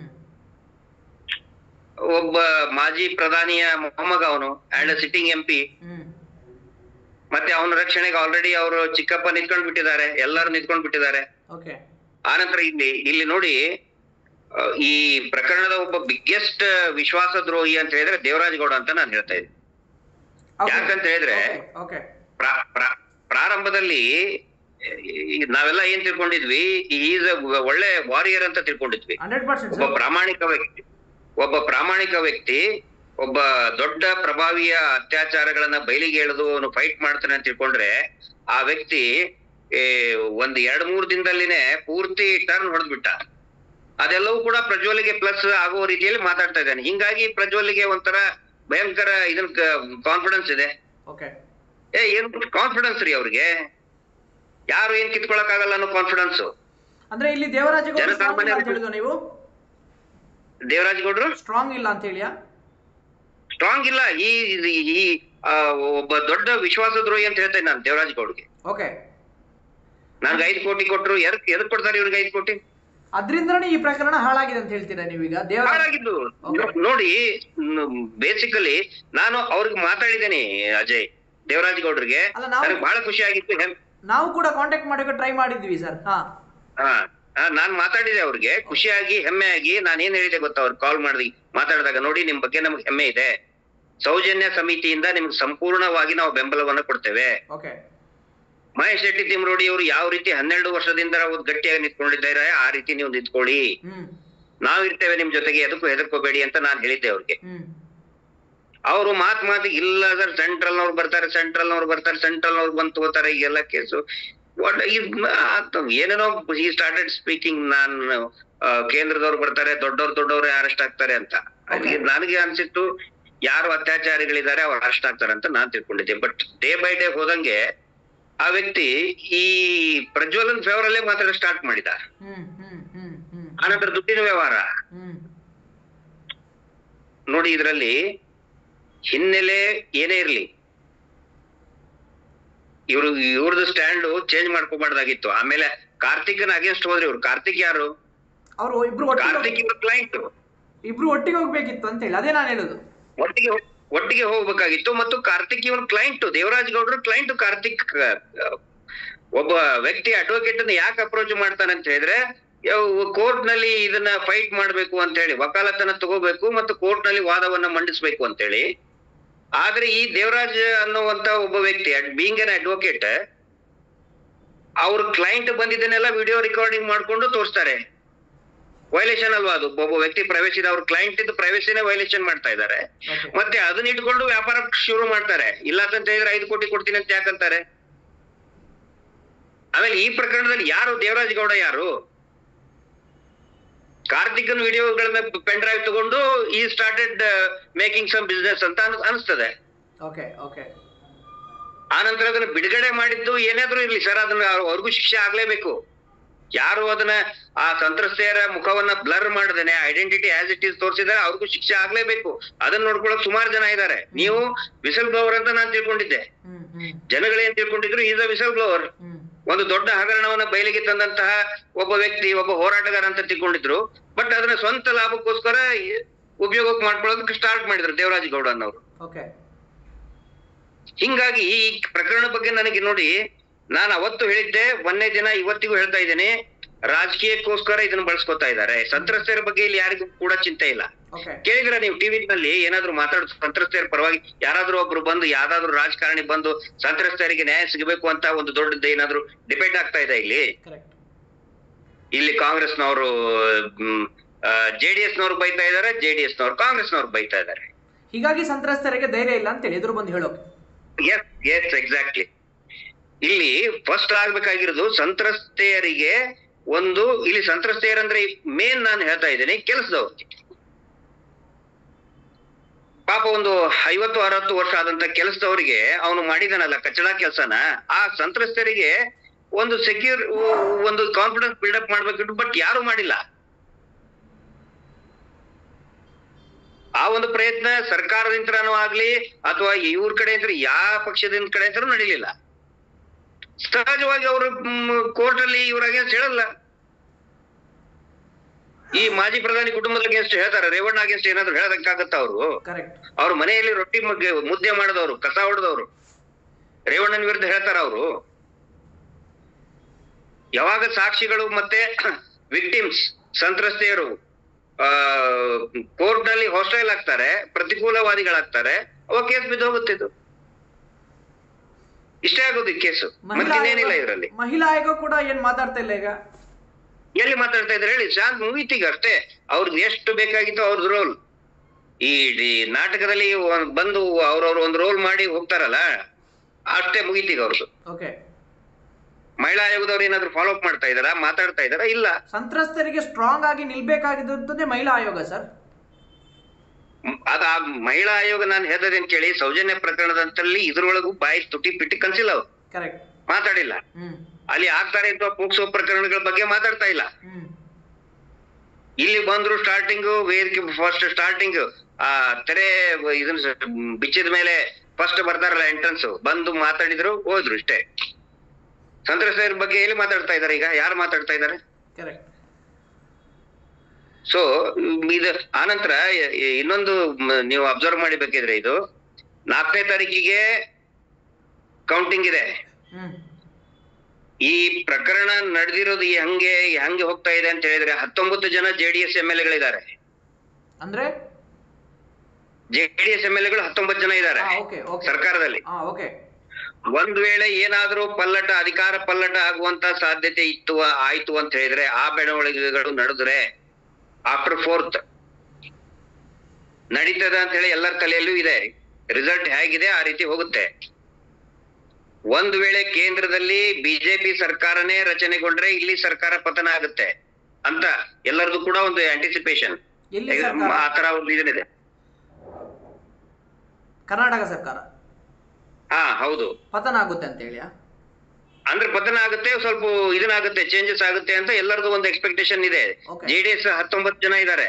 ಒಬ್ಬ ಮಾಜಿ ಪ್ರಧಾನಿಯ ಮೊಮ್ಮಗ ಅವನು, ಅಂಡ್ ಸಿಟ್ಟಿಂಗ್ ಎಂ ಪಿ. ಮತ್ತೆ ಅವನ ರಕ್ಷಣೆಗೆ ಆಲ್ರೆಡಿ ಅವರು ಚಿಕ್ಕಪ್ಪ ನಿಂತ್ಕೊಂಡ್ ಬಿಟ್ಟಿದ್ದಾರೆ, ಎಲ್ಲರೂ ನಿಂತ್ಕೊಂಡ್ ಬಿಟ್ಟಿದ್ದಾರೆ. ಆನಂತರ ಇಲ್ಲಿ ಇಲ್ಲಿ ನೋಡಿ, ಈ ಪ್ರಕರಣದ ಒಬ್ಬ ಬಿಗ್ಗೆಸ್ಟ್ ವಿಶ್ವಾಸ ದ್ರೋಹಿ ಅಂತ ಹೇಳಿದ್ರೆ ದೇವರಾಜ್ ಗೌಡ ಅಂತ ನಾನು ಹೇಳ್ತಾ ಇದ್ದೀನಿ. ಯಾಕಂತ ಹೇಳಿದ್ರೆ ಪ್ರಾರಂಭದಲ್ಲಿ ನಾವೆಲ್ಲ ಏನ್ ತಿಳ್ಕೊಂಡಿದ್ವಿ, ಈಸ್ ಒಳ್ಳೆ ವಾರಿಯರ್ ಅಂತ ತಿಳ್ಕೊಂಡಿದ್ವಿ. ಒಬ್ಬ ಪ್ರಾಮಾಣಿಕ ವ್ಯಕ್ತಿ ಒಬ್ಬ ಪ್ರಾಮಾಣಿಕ ವ್ಯಕ್ತಿ ಒಬ್ಬ ದೊಡ್ಡ ಪ್ರಭಾವಿಯ ಅತ್ಯಾಚಾರಗಳನ್ನ ಬಯಲಿಗೆ ಎಳೆದು ಅವನು ಫೈಟ್ ಮಾಡ್ತಾನೆ ಅಂತ ತಿಳ್ಕೊಂಡ್ರೆ, ಆ ವ್ಯಕ್ತಿ ಒಂದ್ ಎರಡ್ ಮೂರ್ ದಿನದಲ್ಲಿನೇ ಪೂರ್ತಿ ಟರ್ನ್ ಹೊಡೆದ್ಬಿಟ್ಟ. ಅದೆಲ್ಲವೂ ಕೂಡ ಪ್ರಜ್ವಲಿಗೆ ಪ್ಲಸ್ ಆಗೋ ರೀತಿಯಲ್ಲಿ ಮಾತಾಡ್ತಾ ಇದ್ದಾನೆ. ಹಿಂಗಾಗಿ ಪ್ರಜ್ವಲಿಗೆ ಒಂಥರ ಭಯಂಕರ ಇದನ್ ಕಾನ್ಫಿಡೆನ್ಸ್ ಇದೆ. ಏ ಏನ್ ಕಾನ್ಫಿಡೆನ್ಸ್ ರೀ ಅವ್ರಿಗೆ, ಯಾರು ಏನ್ ಕಿತ್ಕೊಳಕ್ ಆಗಲ್ಲ ಅನ್ನೋ ಕಾನ್ಫಿಡೆನ್ಸ್. ಅಂದ್ರೆ ಇಲ್ಲಿ ದೇವರಾಜ ನೀವು ದೇವರಾಜ್ ಗೌಡ್ರು ಸ್ಟ್ರಾಂಗ್ ಇಲ್ಲ ಅಂತ ಹೇಳಿಯಾ? ಸ್ಟ್ರಾಂಗ್ ಇಲ್ಲ. ಈ ಈ ಒಬ್ಬ ದೊಡ್ಡ ವಿಶ್ವಾಸ ದ್ರೋಹಿ ಅಂತ ಹೇಳ್ತೇನೆ ನಾನು ದೇವರಾಜ್ ಗೌಡ್ಗೆ. ಓಕೆ, ನನ್ಗೆ ಐದು ಕೋಟಿ ಕೊಟ್ರು, ಎದಕ್ ಎದಕ್ ಕೊಡ್ತಾರೆ ಇವ್ರಿಗೆ ಐದು ಕೋಟಿ? ಅದ್ರಿಂದನೇ ಈ ಪ್ರಕರಣ ಹಾಳಾಗಿದೆ ಅಂತ ಹೇಳ್ತೀರಾ ನೀವೀಗ? ಹಾಳಾಗಿದ್ದು ನೋಡಿ, ಬೇಸಿಕಲಿ ನಾನು ಅವ್ರಿಗೆ ಮಾತಾಡಿದ್ದೇನೆ ಅಜಯ್, ದೇವರಾಜ್ ಗೌಡ್ರಿಗೆ. ನನಗೆ ಬಹಳ ಖುಷಿ ಆಗಿತ್ತು. ನಾವು ಕೂಡ ಕಾಂಟ್ಯಾಕ್ಟ್ ಮಾಡೋಕೆ ಟ್ರೈ ಮಾಡಿದ್ವಿ ಸರ್. ಹಾ ಹಾ ನಾನ್ ಮಾತಾಡಿದೆ ಅವ್ರಿಗೆ, ಖುಷಿಯಾಗಿ ಹೆಮ್ಮೆಯಾಗಿ. ನಾನು ಏನ್ ಹೇಳಿದೆ ಗೊತ್ತಾ, ಅವ್ರು ಕಾಲ್ ಮಾಡಿ ಮಾತಾಡಿದಾಗ, ನೋಡಿ ನಿಮ್ ಬಗ್ಗೆ ನಮ್ಗೆ ಹೆಮ್ಮೆ ಇದೆ, ಸೌಜನ್ಯ ಸಮಿತಿಯಿಂದ ನಿಮ್ಗೆ ಸಂಪೂರ್ಣವಾಗಿ ನಾವು ಬೆಂಬಲವನ್ನ ಕೊಡ್ತೇವೆ. ಮಹೇಶ್ ಶೆಟ್ಟಿ ತಿಮ್ರೋಡಿ ಅವರು ಯಾವ ರೀತಿ ಹನ್ನೆರಡು ವರ್ಷದಿಂದ ಗಟ್ಟಿಯಾಗಿ ನಿಂತ್ಕೊಂಡಿದ್ದಾರೆ, ಆ ರೀತಿ ನೀವು ನಿಂತ್ಕೊಳ್ಳಿ, ನಾವ್ ಇರ್ತೇವೆ ನಿಮ್ ಜೊತೆಗೆ, ಎದಕ್ಕೂ ಹೆದರ್ಕೋಬೇಡಿ ಅಂತ ನಾನು ಹೇಳಿದ್ದೆ ಅವ್ರಿಗೆ. ಅವರು ಮಾತ್ ಮಾತಿಗೆ ಇಲ್ಲ ಸರ್, ಸೆಂಟ್ರಲ್ ನವ್ರು ಬರ್ತಾರೆ, ಸೆಂಟ್ರಲ್ ನವ್ರು ಬರ್ತಾರೆ, ಸೆಂಟ್ರಲ್ ನವ್ರು ಬಂದು ತಗೋತಾರೆ, ಈಗೆಲ್ಲ ಕೇಸು ಏನೇನೋ ಈ ಸ್ಟಾರ್ಟೆಡ್ ಸ್ಪೀಕಿಂಗ್. ನಾನು ಕೇಂದ್ರದವ್ರು ಬರ್ತಾರೆ, ದೊಡ್ಡವ್ರು ದೊಡ್ಡವ್ರೆ ಅರೆಸ್ಟ್ ಆಗ್ತಾರೆ ಅಂತ. ನನಗೆ ಅನ್ಸಿತ್ತು ಯಾರು ಅತ್ಯಾಚಾರಿಗಳಿದ್ದಾರೆ ಅವ್ರು ಅರೆಸ್ಟ್ ಆಗ್ತಾರೆ ಅಂತ ನಾನ್ ತಿಳ್ಕೊಂಡಿದ್ದೆ. ಬಟ್ ಡೇ ಬೈ ಡೇ ಹೋದಂಗೆ ಆ ವ್ಯಕ್ತಿ ಈ ಪ್ರಜ್ವಲನ್ ಫೇವರ್ ಅಲ್ಲೇ ಮಾತಾಡೋ ಸ್ಟಾರ್ಟ್ ಮಾಡಿದ. ಆನಂತರ ದುಡ್ಡಿನ ವ್ಯವಹಾರ ನೋಡಿ, ಇದರಲ್ಲಿ ಹಿನ್ನೆಲೆ ಏನೇ ಇರ್ಲಿ, ಇವ್ರು ಇವ್ರದ್ದು ಸ್ಟ್ಯಾಂಡ್ ಚೇಂಜ್ ಮಾಡ್ಕೋಬಾರ್ದಾಗಿತ್ತು. ಆಮೇಲೆ ಕಾರ್ತಿಕ್ನ ಅಗೇನ್ಸ್ಟ್ ಹೋದ್ರೆ ಇವ್ರು, ಕಾರ್ತಿಕ್ ಯಾರು? ಅವರು ಇಬ್ರು ಕಾರ್ತಿಕ್ ಇವ್ರ ಕ್ಲೈಂಟ್, ಇಬ್ರು ಒಟ್ಟಿಗೆ ಹೋಗ್ಬೇಕಿತ್ತು ಅಂತ ಹೇಳಿ ಅದೇ ನಾನು ಹೇಳುದು. ಒಟ್ಟಿಗೆ ಒಟ್ಟಿಗೆ ಹೋಗ್ಬೇಕಾಗಿತ್ತು. ಮತ್ತು ಕಾರ್ತಿಕ್ ಇವ್ರ ಕ್ಲೈಂಟ್, ದೇವರಾಜ್ ಗೌಡ್ರ ಕ್ಲೈಂಟ್ ಕಾರ್ತಿಕ್. ಒಬ್ಬ ವ್ಯಕ್ತಿ ಅಡ್ವೊಕೇಟ್ ಅನ್ನ ಯಾಕೆ ಅಪ್ರೋಚ್ ಮಾಡ್ತಾನೆ ಅಂತ ಹೇಳಿದ್ರೆ, ಕೋರ್ಟ್ ನಲ್ಲಿ ಇದನ್ನ ಫೈಟ್ ಮಾಡ್ಬೇಕು ಅಂತ ಹೇಳಿ, ವಕಾಲತನ ತಗೋಬೇಕು ಮತ್ತು ಕೋರ್ಟ್ ನಲ್ಲಿ ವಾದವನ್ನ ಮಂಡಿಸ್ಬೇಕು ಅಂತ ಹೇಳಿ. ಆದ್ರೆ ಈ ದೇವರಾಜ್ ಅನ್ನುವಂತ ಒಬ್ಬ ವ್ಯಕ್ತಿ, ಬೀಂಗ್ ಎನ್ ಅಡ್ವೊಕೇಟ್, ಅವ್ರ ಕ್ಲೈಂಟ್ ಬಂದಿದ್ದನ್ನೆಲ್ಲ ವಿಡಿಯೋ ರೆಕಾರ್ಡಿಂಗ್ ಮಾಡ್ಕೊಂಡು ತೋರಿಸ್ತಾರೆ. ವೈಲೇಷನ್ ಅಲ್ವಾ ಅದು? ಒಬ್ಬ ವ್ಯಕ್ತಿ ಪ್ರೈವೇಸಿ, ಅವ್ರ ಕ್ಲೈಂಟ್ ಇದ್ದು ಪ್ರೈವೇಸಿನೇ ವೈಲೇಷನ್ ಮಾಡ್ತಾ ಇದ್ದಾರೆ. ಮತ್ತೆ ಅದನ್ನ ಇಟ್ಕೊಂಡು ವ್ಯಾಪಾರ ಶುರು ಮಾಡ್ತಾರೆ. ಇಲ್ಲ ಅಂತ ಹೇಳಿದ್ರೆ ಐದು ಕೋಟಿ ಕೊಡ್ತೀನಿ ಅಂತ ಯಾಕಂತಾರೆ? ಆಮೇಲೆ ಈ ಪ್ರಕರಣದಲ್ಲಿ ಯಾರು ದೇವರಾಜ್ ಗೌಡ ಯಾರು? ಕಾರ್ತಿಕನ್ ವಿಡಿಯೋಗಳನ್ನ ಪೆನ್ ಡ್ರೈವ್ ತಗೊಂಡು ಈ ಸ್ಟಾರ್ಟೆಡ್ ಮೇಕಿಂಗ್ ಸಮ್ ಬಿಸ್ನೆಸ್ ಅಂತ ಅನಿಸ್ತದೆ. ಆ ನಂತರ ಅದನ್ನ ಬಿಡುಗಡೆ ಮಾಡಿದ್ದು ಏನಾದ್ರೂ ಇರ್ಲಿ ಸರ್, ಅದನ್ನ ಅವ್ರಿಗೂ ಶಿಕ್ಷೆ ಆಗ್ಲೇಬೇಕು. ಯಾರು ಅದನ್ನ ಆ ಸಂತ್ರಸ್ತೆಯರ ಮುಖವನ್ನ ಬ್ಲರ್ ಮಾಡದೇನೆ ಐಡೆಂಟಿಟಿ ಆಸ್ ಇಟ್ ಈಸ್ ತೋರಿಸಿದಾರೆ, ಅವ್ರಿಗೂ ಶಿಕ್ಷೆ ಆಗ್ಲೇಬೇಕು. ಅದನ್ನ ನೋಡ್ಕೊಳಕ್ ಸುಮಾರು ಜನ ಇದ್ದಾರೆ. ನೀವು ವಿಸಲ್ ಬ್ಲೋವರ್ ಅಂತ ನಾನು ತಿಳ್ಕೊಂಡಿದ್ದೆ, ಜನಗಳೇನ್ ತಿಳ್ಕೊಂಡಿದ್ರು ಈಸ್ ಅ ವಿಸಲ್ ಬ್ಲೋವರ್. ಒಂದು ದೊಡ್ಡ ಹಗರಣವನ್ನ ಬಯಲಿಗೆ ತಂದಂತಹ ಒಬ್ಬ ವ್ಯಕ್ತಿ, ಒಬ್ಬ ಹೋರಾಟಗಾರ ಅಂತ ತಿಳ್ಕೊಂಡಿದ್ರು. ಬಟ್ ಅದನ್ನ ಸ್ವಂತ ಲಾಭಕ್ಕೋಸ್ಕರ ಉಪಯೋಗಕ್ಕೆ ಮಾಡ್ಕೊಳ್ಳೋದಕ್ಕೆ ಸ್ಟಾರ್ಟ್ ಮಾಡಿದ್ರು ದೇವರಾಜ್ ಗೌಡ ಅನ್ನೋರು. ಹಿಂಗಾಗಿ ಈ ಪ್ರಕರಣ ಬಗ್ಗೆ ನನಗೆ ನೋಡಿ, ನಾನು ಅವತ್ತು ಹೇಳಿದ್ದೆ, ಮೊನ್ನೆ ದಿನ ಇವತ್ತಿಗೂ ಹೇಳ್ತಾ ಇದ್ದೇನೆ, ರಾಜಕೀಯಕ್ಕೋಸ್ಕರ ಇದನ್ನ ಬಳಸ್ಕೊತಾ ಇದ್ದಾರೆ. ಸಂತ್ರಸ್ತರ ಬಗ್ಗೆ ಇಲ್ಲಿ ಯಾರಿಗೂ ಕೂಡ ಚಿಂತೆ ಇಲ್ಲ. ಕೇಳಿದ್ರ ನೀವು ಟಿವಿ ನಲ್ಲಿ ಏನಾದ್ರು ಮಾತಾಡ, ಸಂತ್ರಸ್ತರ ಪರವಾಗಿ ಯಾರಾದ್ರೂ ಒಬ್ರು ಬಂದು, ಯಾವ್ದಾದ್ರು ರಾಜಕಾರಣಿ ಬಂದು ಸಂತ್ರಸ್ತರಿಗೆ ನ್ಯಾಯ ಸಿಗಬೇಕು ಅಂತ ಒಂದು ದೊಡ್ಡದು ಏನಾದ್ರು ಡಿಬೇಟ್ ಆಗ್ತಾ ಇದೆ ಇಲ್ಲಿ? ಇಲ್ಲಿ ಕಾಂಗ್ರೆಸ್ನವರು ಜೆಡಿಎಸ್ ನವ್ರು ಬೈತಾ ಇದಾರೆ, ಜೆಡಿಎಸ್ ನವ್ರು ಕಾಂಗ್ರೆಸ್ ನವ್ರು ಬೈತಾ ಇದಾರೆ. ಹೀಗಾಗಿ ಸಂತ್ರಸ್ತರಿಗೆ ಧೈರ್ಯ ಇಲ್ಲ ಅಂತ ಎದುರು ಬಂದು ಹೇಳೋಕೆ. Yes yes exactly. ಇಲ್ಲಿ ಫಸ್ಟ್ ಆಗ್ಬೇಕಾಗಿರೋದು ಸಂತ್ರಸ್ತೆಯರಿಗೆ ಒಂದು ಇಲ್ಲಿ ಸಂತ್ರಸ್ತೆಯರಂದ್ರೆ ಮೇನ್ ನಾನು ಹೇಳ್ತಾ ಇದ್ದೀನಿ ಕೆಲಸದವ್ರು. ಪಾಪ ಒಂದು ಐವತ್ತು ಅರವತ್ತು ವರ್ಷ ಆದಂತ ಕೆಲಸದವರಿಗೆ ಅವನು ಮಾಡಿದಾನಲ್ಲ ಕಚಡ ಕೆಲಸನ, ಆ ಸಂತ್ರಸ್ತರಿಗೆ ಒಂದು ಸೆಕ್ಯೂರ್ ಒಂದು ಕಾನ್ಫಿಡೆನ್ಸ್ ಬಿಲ್ಡಪ್ ಮಾಡ್ಬೇಕಿತ್ತು, ಬಟ್ ಯಾರು ಮಾಡಿಲ್ಲ. ಆ ಒಂದು ಪ್ರಯತ್ನ ಸರ್ಕಾರದಿಂದನೂ ಆಗ್ಲಿ ಅಥವಾ ಇವ್ರ ಕಡೆ ಅಂತ ಯಾವ ಪಕ್ಷದಿಂದ ಕಡೆ ಅಂತ ನಡೀಲಿಲ್ಲ. ಸಹಜವಾಗಿ ಅವರು ಕೋರ್ಟ್ ಅಲ್ಲಿ ಇವ್ರ ಅಗೇನ್ಸ್ಟ್ ಹೇಳಲ್ಲ. ಈ ಮಾಜಿ ಪ್ರಧಾನಿ ಕುಟುಂಬದ ಅಗೇನ್ಸ್ಟ್ ಹೇಳ್ತಾರೆ, ರೇವಣ್ಣ ಅಗೇನ್ಸ್ಟ್ ಏನಾದ್ರು ಹೇಳೋದಕ್ಕಾಗತ್ತ? ಅವರು ಅವ್ರ ಮನೆಯಲ್ಲಿ ರೊಟ್ಟಿ ಮುದ್ದೆ ಮಾಡಿದವರು, ಕಸ ಹೊಡೆದವರು ರೇವಣ್ಣನ ವಿರುದ್ಧ ಹೇಳ್ತಾರ ಅವರು? ಯಾವಾಗ ಸಾಕ್ಷಿಗಳು ಮತ್ತೆ ವಿಕ್ಟಿಮ್ಸ್ ಸಂತ್ರಸ್ತೆಯರು ಆ ಕೋರ್ಟ್ ನಲ್ಲಿ ಹಾಸ್ಟೈಲ್ ಆಗ್ತಾರೆ, ಪ್ರತಿಕೂಲವಾದಿಗಳಾಗ್ತಾರೆ, ಅವಾಗ ಕೇಸ್ ಬಿದ್ದು ಹೋಗುತ್ತಿದ್ದು. ಇಷ್ಟೇ ಆಗೋದು ಕೇಸು, ಮತ್ತೇನಿಲ್ಲ ಇದರಲ್ಲಿ. ಮಹಿಳಾ ಆಯೋಗ ಕೂಡ ಏನ್ ಮಾತಾಡ್ತಾ ಇಲ್ಲ ಈಗ? ಎಲ್ಲಿ ಮಾತಾಡ್ತಾ ಇದ್ರೆ ಹೇಳಿ, ಶಾಂತ್ ಮುಗೀತೀಗ ಅಷ್ಟೇ. ಅವ್ರದ್ದು ಎಷ್ಟು ಬೇಕಾಗಿತ್ತು ಅವ್ರದ್ದು ರೋಲ್. ಈ ನಾಟಕದಲ್ಲಿ ಬಂದು ಅವ್ರವ್ರು ಒಂದು ರೋಲ್ ಮಾಡಿ ಹೋಗ್ತಾರಲ್ಲ, ಅಷ್ಟೇ ಮುಗೀತೀಗ ಅವ್ರದ್ದು. ಮಹಿಳಾ ಆಯೋಗದವ್ರು ಏನಾದ್ರು ಫಾಲೋ ಅಪ್ ಮಾಡ್ತಾ ಇದಾರ, ಮಾತಾಡ್ತಾ ಇದಾರ? ಇಲ್ಲ. ಸಂತ್ರಸ್ತರಿಗೆ ಸ್ಟ್ರಾಂಗ್ ಆಗಿ ನಿಲ್ಬೇಕಾಗಿದ್ದಂತೆ ಮಹಿಳಾ ಆಯೋಗ ಸರ್. ಅದ ಮಹಿಳಾ ಆಯೋಗ ನಾನು ಹೇಳ್ದೇನ್ ಕೇಳಿ, ಸೌಜನ್ಯ ಪ್ರಕರಣದಂತಲ್ಲಿ ಇದ್ರೊಳಗೂ ಬಾಯಿ ತುಟಿ ಪಿಟಿ ಕನ್ಸಿಲ್ಲ, ಅವ್ರು ಮಾತಾಡಿಲ್ಲ. ಅಲ್ಲಿ ಆಗ್ತಾರೆ ಇರುವ ಪೋಕ್ಸೋ ಪ್ರಕರಣಗಳ ಬಗ್ಗೆ ಮಾತಾಡ್ತಾ ಇಲ್ಲ. ಇಲ್ಲಿ ಬಂದ್ರು ಸ್ಟಾರ್ಟಿಂಗ್ ವೇದಿಕೆ ಫಸ್ಟ್ ಸ್ಟಾರ್ಟಿಂಗ್ ಆ ತೆರೆ ಇದನ್ನ ಬಿಚ್ಚಿದ ಮೇಲೆ ಫಸ್ಟ್ ಬರ್ತಾರಲ್ಲ ಎಂಟ್ರೆನ್ಸ್, ಬಂದು ಮಾತಾಡಿದ್ರು ಹೋದ್ರು ಇಷ್ಟೇ. ಸಂತ್ರಸ್ತರ ಬಗ್ಗೆ ಎಲ್ಲಿ ಮಾತಾಡ್ತಾ ಇದಾರೆ ಈಗ? ಯಾರು ಮಾತಾಡ್ತಾ ಇದಾರೆ? ಸೊ ಇದು ಆನಂತರ ಇನ್ನೊಂದು ನೀವು ಅಬ್ಸರ್ವ್ ಮಾಡಿಬೇಕಿದ್ರೆ, ಇದು ನಾಲ್ಕನೇ ತಾರೀಕಿಗೆ ಕೌಂಟಿಂಗ್ ಇದೆ. ಈ ಪ್ರಕರಣ ನಡೆದಿರೋದು ಹಂಗೆ ಹಂಗೆ ಹೋಗ್ತಾ ಇದೆ ಅಂತ ಹೇಳಿದ್ರೆ ಹತ್ತೊಂಬತ್ತು ಜನ ಜೆಡಿಎಸ್ ಎಂ ಎಲ್ ಎಗಳಿದ್ದಾರೆ. ಅಂದ್ರೆ ಜೆಡಿಎಸ್ ಎಂ ಎಲ್ ಎಗಳು ಹತ್ತೊಂಬತ್ತು ಜನ ಇದ್ದಾರೆ ಸರ್ಕಾರದಲ್ಲಿ. ಒಂದ್ ವೇಳೆ ಏನಾದ್ರೂ ಪಲ್ಲಟ ಅಧಿಕಾರ ಪಲ್ಲಟ ಆಗುವಂತ ಸಾಧ್ಯತೆ ಇತ್ತು ಆಯ್ತು ಅಂತ ಹೇಳಿದ್ರೆ, ಆ ಬೆಳವಣಿಗೆಗಳು ನಡೆದ್ರೆ ಆಫ್ಟರ್ ಫೋರ್ತ್ ನಡೀತದ ಅಂತ ಹೇಳಿ ಎಲ್ಲರ ತಲೆಯಲ್ಲೂ ಇದೆ. ರಿಸಲ್ಟ್ ಹೇಗಿದೆ ಆ ರೀತಿ ಹೋಗುತ್ತೆ. ಒಂದ್ ವೇಳೆ ಕೇಂದ್ರದಲ್ಲಿ ಬಿಜೆಪಿ ಸರ್ಕಾರನೇ ರಚನೆಗೊಂಡ್ರೆ ಇಲ್ಲಿ ಸರ್ಕಾರ ಪತನ ಆಗುತ್ತೆ ಅಂತ ಎಲ್ಲರದು ಕೂಡ ಒಂದು ಆಂಟಿಸಿಪೇಷನ್, ಆ ತರ ಒಂದು ಇದನ್ನಿದೆ. ಕರ್ನಾಟಕ ಸರ್ಕಾರ ಹಾ ಹೌದು ಪತನ ಆಗುತ್ತೆ ಅಂತ ಹೇಳಿ, ಅಂದ್ರೆ ಪತನ ಆಗುತ್ತೆ, ಸ್ವಲ್ಪ ಇದನ್ನಾಗುತ್ತೆ, ಚೇಂಜಸ್ ಆಗುತ್ತೆ ಅಂತ ಎಲ್ಲರದು ಒಂದು ಎಕ್ಸ್ಪೆಕ್ಟೇಷನ್ ಇದೆ. ಜೆಡಿಎಸ್ ಹತ್ತೊಂಬತ್ತು ಜನ ಇದ್ದಾರೆ.